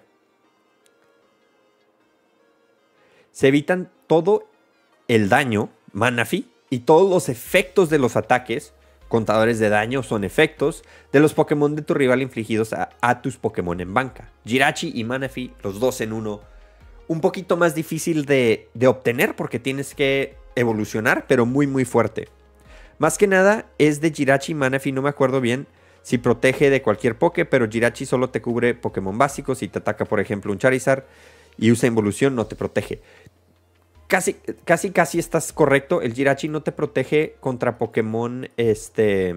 [SPEAKER 1] Se evitan todo el daño, Manaphy, y todos los efectos de los ataques. Contadores de daño son efectos de los Pokémon de tu rival infligidos a, a tus Pokémon en banca. Jirachi y Manaphy, los dos en uno. Un poquito más difícil de, de obtener porque tienes que evolucionar, pero muy muy fuerte. Más que nada es de Jirachi y Manaphy, no me acuerdo bien si protege de cualquier Poké, pero Jirachi solo te cubre Pokémon básicos. Si te ataca, por ejemplo, un Charizard y usa involución, no te protege. Casi, casi, casi estás correcto. El Jirachi no te protege contra Pokémon, este...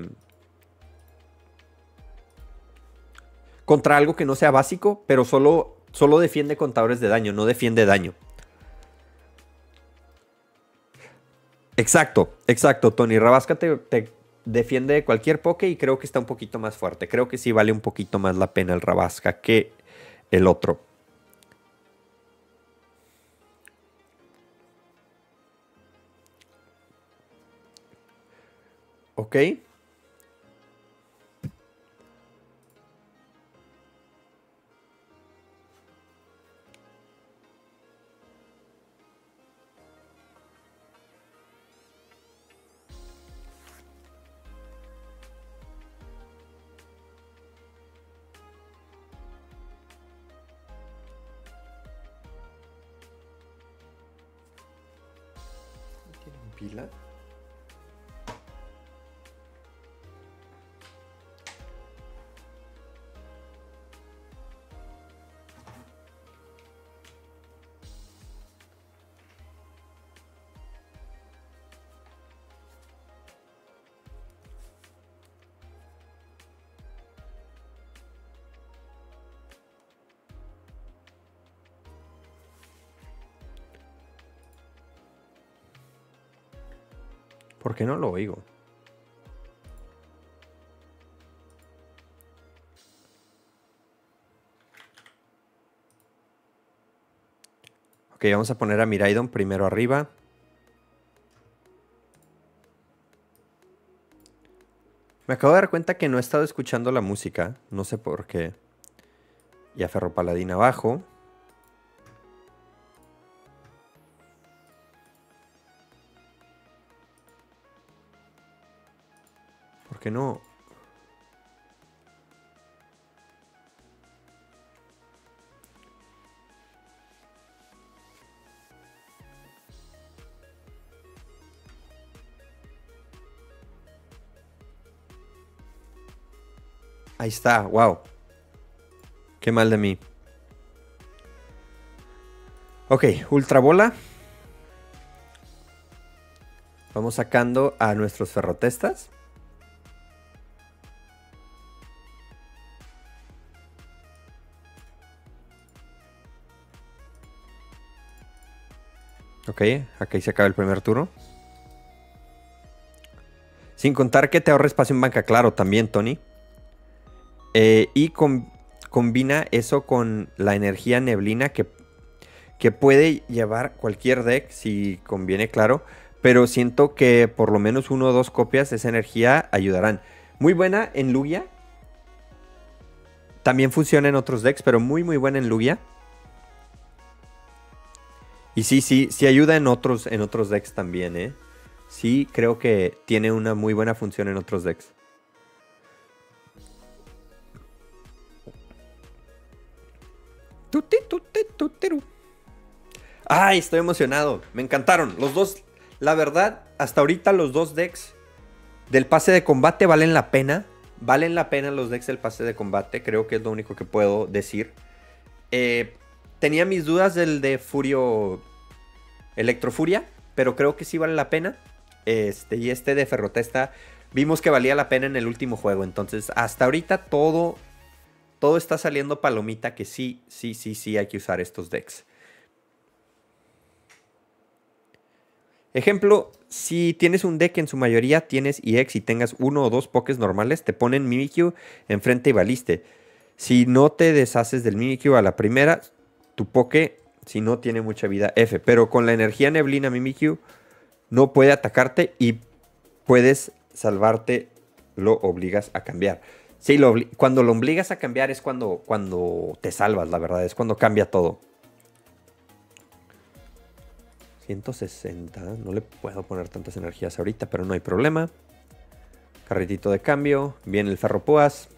[SPEAKER 1] contra algo que no sea básico, pero solo, solo defiende contadores de daño, no defiende daño. Exacto, exacto, Tony. Rabasca te, te defiende de cualquier Poké y creo que está un poquito más fuerte. Creo que sí vale un poquito más la pena el Rabasca que el otro. Ok. ¿Tienen pila? ¿Por qué no lo oigo? Ok, vamos a poner a Miraidon primero arriba. Me acabo de dar cuenta que no he estado escuchando la música. No sé por qué. Y a Ferropaladín abajo. ¿Por qué no? Ahí está, wow. Qué mal de mí. Ok, Ultra Bola. Vamos sacando a nuestros ferrotestas. Ok, aquí se acaba el primer turno. Sin contar que te ahorra espacio en banca, claro, también, Tony. Eh, y com combina eso con la energía neblina que, que puede llevar cualquier deck, si conviene, claro. Pero siento que por lo menos uno o dos copias de esa energía ayudarán. Muy buena en Lugia. También funciona en otros decks, pero muy muy buena en Lugia. Y sí, sí, sí ayuda en otros, en otros decks también, ¿eh? Sí, creo que tiene una muy buena función en otros decks. Tuti, tuti, tutiru. ¡Ay, estoy emocionado! Me encantaron. Los dos, la verdad, hasta ahorita los dos decks del pase de combate valen la pena. Valen la pena los decks del pase de combate. Creo que es lo único que puedo decir. Eh, tenía mis dudas del de Furio Electrofuria, pero creo que sí vale la pena. Este, y este de Ferrotesta vimos que valía la pena en el último juego. Entonces, hasta ahorita todo, todo está saliendo palomita que sí, sí, sí, sí hay que usar estos decks. Ejemplo, si tienes un deck en su mayoría tienes E X y tengas uno o dos pokés normales, te ponen Mimikyu enfrente y valiste. Si no te deshaces del Mimikyu a la primera, tu poké, si no tiene mucha vida, F. Pero con la energía neblina Mimikyu no puede atacarte y puedes salvarte, lo obligas a cambiar. Sí, lo cuando lo obligas a cambiar es cuando, cuando te salvas, la verdad, es cuando cambia todo. ciento sesenta, no le puedo poner tantas energías ahorita, pero no hay problema. Carretito de cambio, viene el Ferropúas.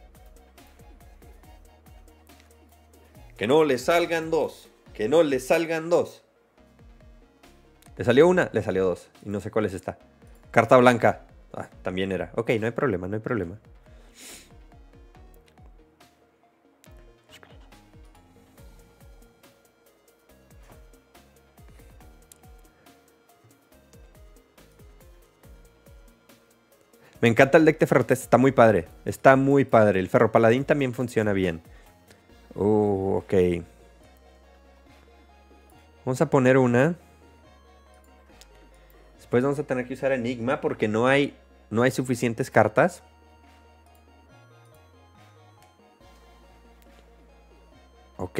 [SPEAKER 1] Que no le salgan dos, que no le salgan dos. ¿Le salió una? Le salió dos, y no sé cuál es esta. Carta blanca, ah, también era. Ok, no hay problema, no hay problema. Me encanta el deck de Ferrotesta, está muy padre. Está muy padre. El Ferro Paladín también funciona bien. Uh, ok. Vamos a poner una. Después vamos a tener que usar Enigma porque no hay, no hay suficientes cartas. Ok.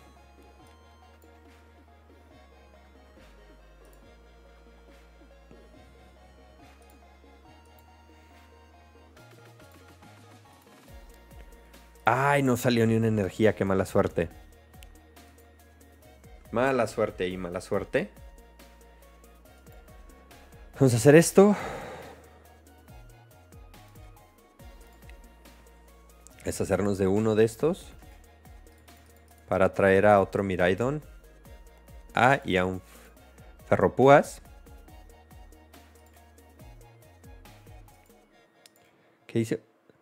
[SPEAKER 1] Ay, no salió ni una energía, qué mala suerte. Mala suerte y mala suerte. Vamos a hacer esto. Es hacernos de uno de estos. Para traer a otro Miraidon. Ah, y a un Ferropúas. ¿Qué dice?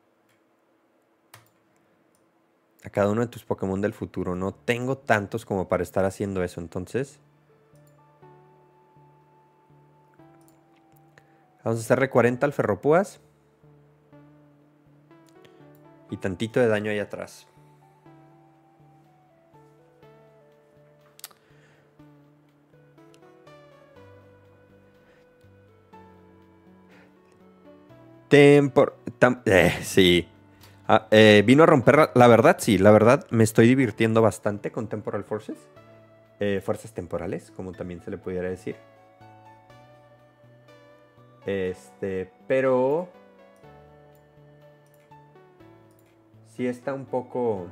[SPEAKER 1] A cada uno de tus Pokémon del futuro. No tengo tantos como para estar haciendo eso, entonces. Vamos a hacerle cuarenta al Ferropúas. Y tantito de daño ahí atrás. Tempor... Tam eh, sí. Ah, eh, vino a romper... La, la verdad, sí. La verdad, me estoy divirtiendo bastante con Temporal Forces. Eh, fuerzas temporales, como también se le pudiera decir. Este, pero... sí está un poco...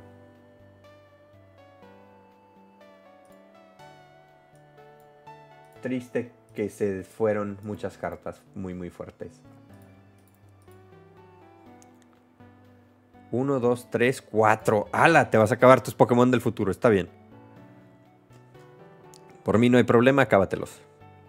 [SPEAKER 1] triste que se fueron muchas cartas muy, muy fuertes. uno, dos, tres, cuatro. ¡Hala! Te vas a acabar tus Pokémon del futuro. Está bien. Por mí no hay problema, acábatelos.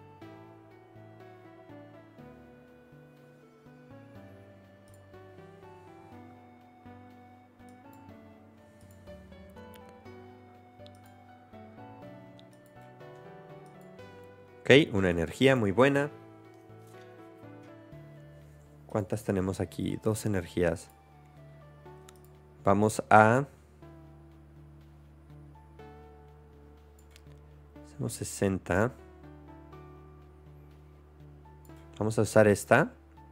[SPEAKER 1] Ok, una energía muy buena. ¿Cuántas tenemos aquí? Dos energías. Vamos a... hacemos sesenta. Vamos a usar esta.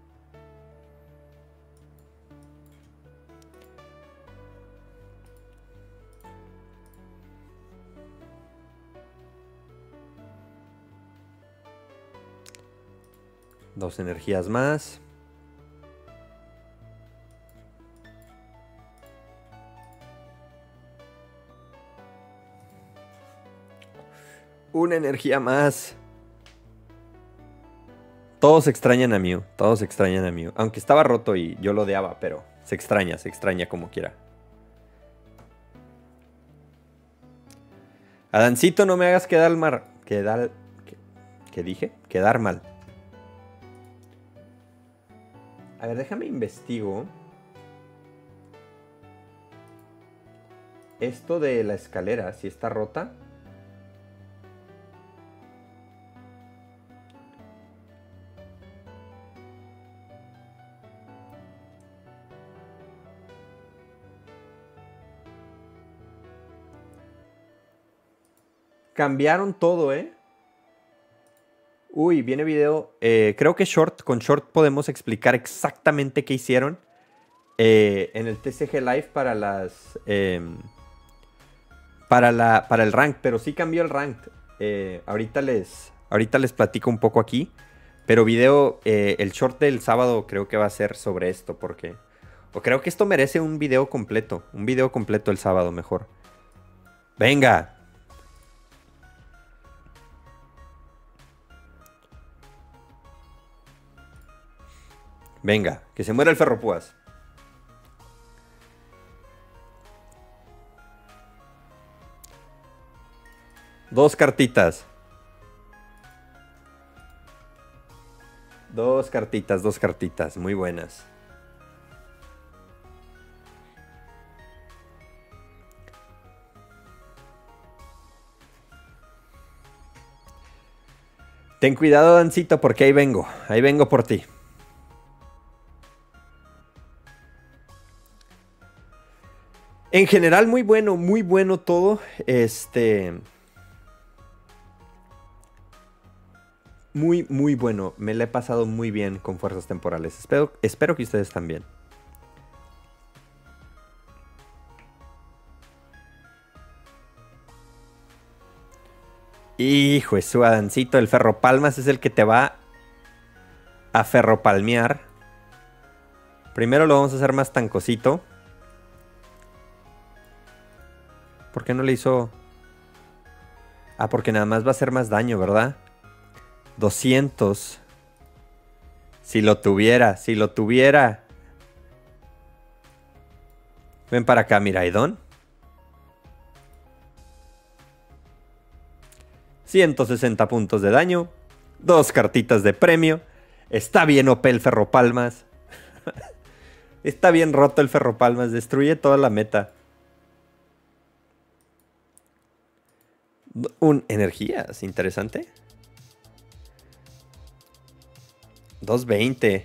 [SPEAKER 1] Dos energías más. Una energía más. Todos extrañan a Mew. Todos extrañan a Mew. Aunque estaba roto y yo lo odiaba, pero se extraña, se extraña como quiera. Adancito, no me hagas quedar mal. Quedar... ¿Qué, ¿Qué dije? Quedar mal. A ver, déjame investigo. Esto de la escalera, si está rota. Cambiaron todo, ¿eh? Uy, viene video. Eh, creo que Short, con Short podemos explicar exactamente qué hicieron eh, en el T C G Live para las... Eh, para, la, para el rank, pero sí cambió el rank. Eh, ahorita, les, ahorita les platico un poco aquí. Pero video, eh, el Short del sábado creo que va a ser sobre esto, porque... O creo que esto merece un video completo. Un video completo el sábado mejor. ¡Venga! Venga, que se muera el Ferropúas. Dos cartitas. Dos cartitas, dos cartitas. Muy buenas. Ten cuidado, Dancito, porque ahí vengo. Ahí vengo por ti. En general, muy bueno, muy bueno todo. Este... Muy, muy bueno. Me la he pasado muy bien con fuerzas temporales. Espero, espero que ustedes también. Hijo de su Adancito, el Ferropalmas es el que te va a ferropalmear. Primero lo vamos a hacer más tancosito. ¿Por qué no le hizo...? Ah, porque nada más va a hacer más daño, ¿verdad? doscientos. Si lo tuviera, si lo tuviera. Ven para acá, Miraidon. ciento sesenta puntos de daño. Dos cartitas de premio. Está bien O P el Ferropalmas. Está bien roto el Ferropalmas. Destruye toda la meta. Un energías, interesante. doscientos veinte.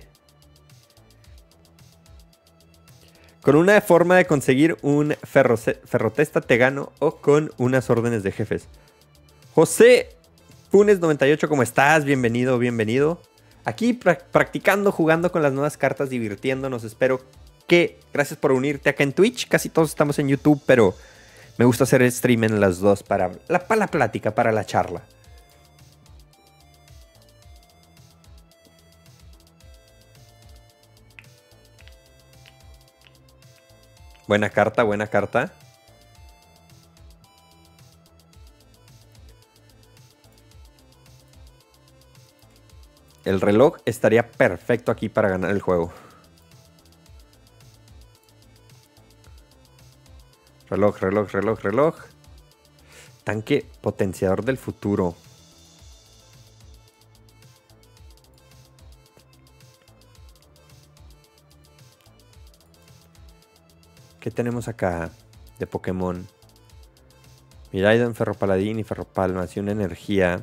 [SPEAKER 1] Con una forma de conseguir un ferro, ferrotesta te gano o con unas órdenes de jefes. José Funes noventa y ocho, ¿cómo estás? Bienvenido, bienvenido. Aquí pra practicando, jugando con las nuevas cartas, divirtiéndonos. Espero que... Gracias por unirte acá en Twitch. Casi todos estamos en YouTube, pero me gusta hacer stream en las dos para la, para la plática, para la charla. Buena carta, buena carta. El reloj estaría perfecto aquí para ganar el juego. Reloj, reloj, reloj, reloj. Tanque potenciador del futuro. ¿Qué tenemos acá de Pokémon? Miraidon, Ferropaladín y Ferropalmas y una energía.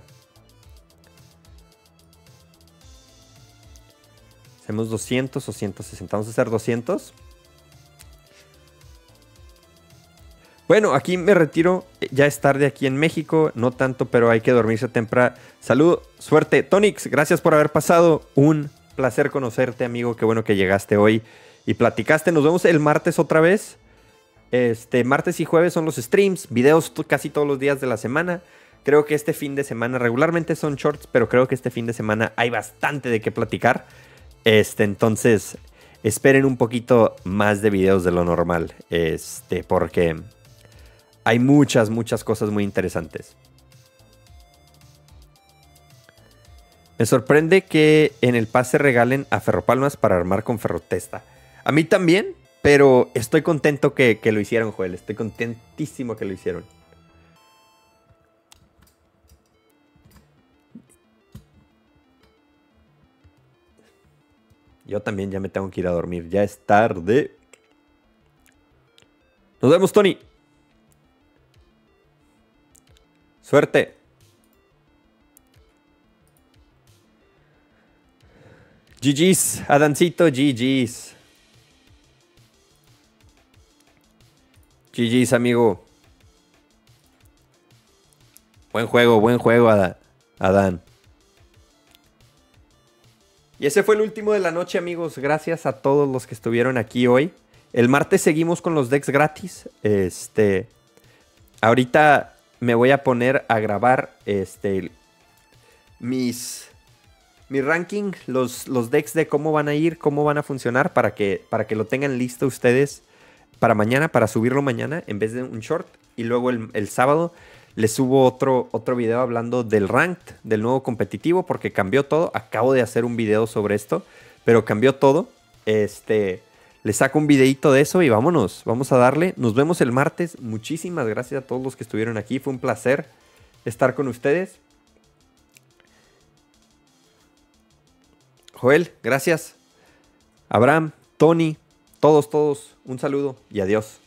[SPEAKER 1] Hacemos doscientos o ciento sesenta. Vamos a hacer doscientos. Bueno, aquí me retiro. Ya es tarde aquí en México. No tanto, pero hay que dormirse temprano. Salud, suerte. Tonix, gracias por haber pasado. Un placer conocerte, amigo. Qué bueno que llegaste hoy y platicaste. Nos vemos el martes otra vez. Este, martes y jueves son los streams. Videos casi todos los días de la semana. Creo que este fin de semana, regularmente son shorts, pero creo que este fin de semana hay bastante de qué platicar. Este, entonces, esperen un poquito más de videos de lo normal. Este, porque hay muchas, muchas cosas muy interesantes. Me sorprende que en el pase regalen a Ferropalmas para armar con Ferrotesta. A mí también, pero estoy contento que, que lo hicieron, Joel. Estoy contentísimo que lo hicieron. Yo también ya me tengo que ir a dormir. Ya es tarde. Nos vemos, Tony. Suerte. G G's, Adancito, G G's. G G's, amigo. Buen juego, buen juego, Adán. Y ese fue el último de la noche, amigos. Gracias a todos los que estuvieron aquí hoy. El martes seguimos con los decks gratis. Este, ahorita me voy a poner a grabar este, mis, mi ranking, los, los decks de cómo van a ir, cómo van a funcionar, para que, para que lo tengan listo ustedes para mañana, para subirlo mañana en vez de un short. Y luego el, el sábado les subo otro, otro video hablando del ranked, del nuevo competitivo, porque cambió todo. Acabo de hacer un video sobre esto, pero cambió todo. Este, les saco un videito de eso y vámonos. Vamos a darle. Nos vemos el martes. Muchísimas gracias a todos los que estuvieron aquí. Fue un placer estar con ustedes. Joel, gracias. Abraham, Tony, todos, todos, un saludo y adiós.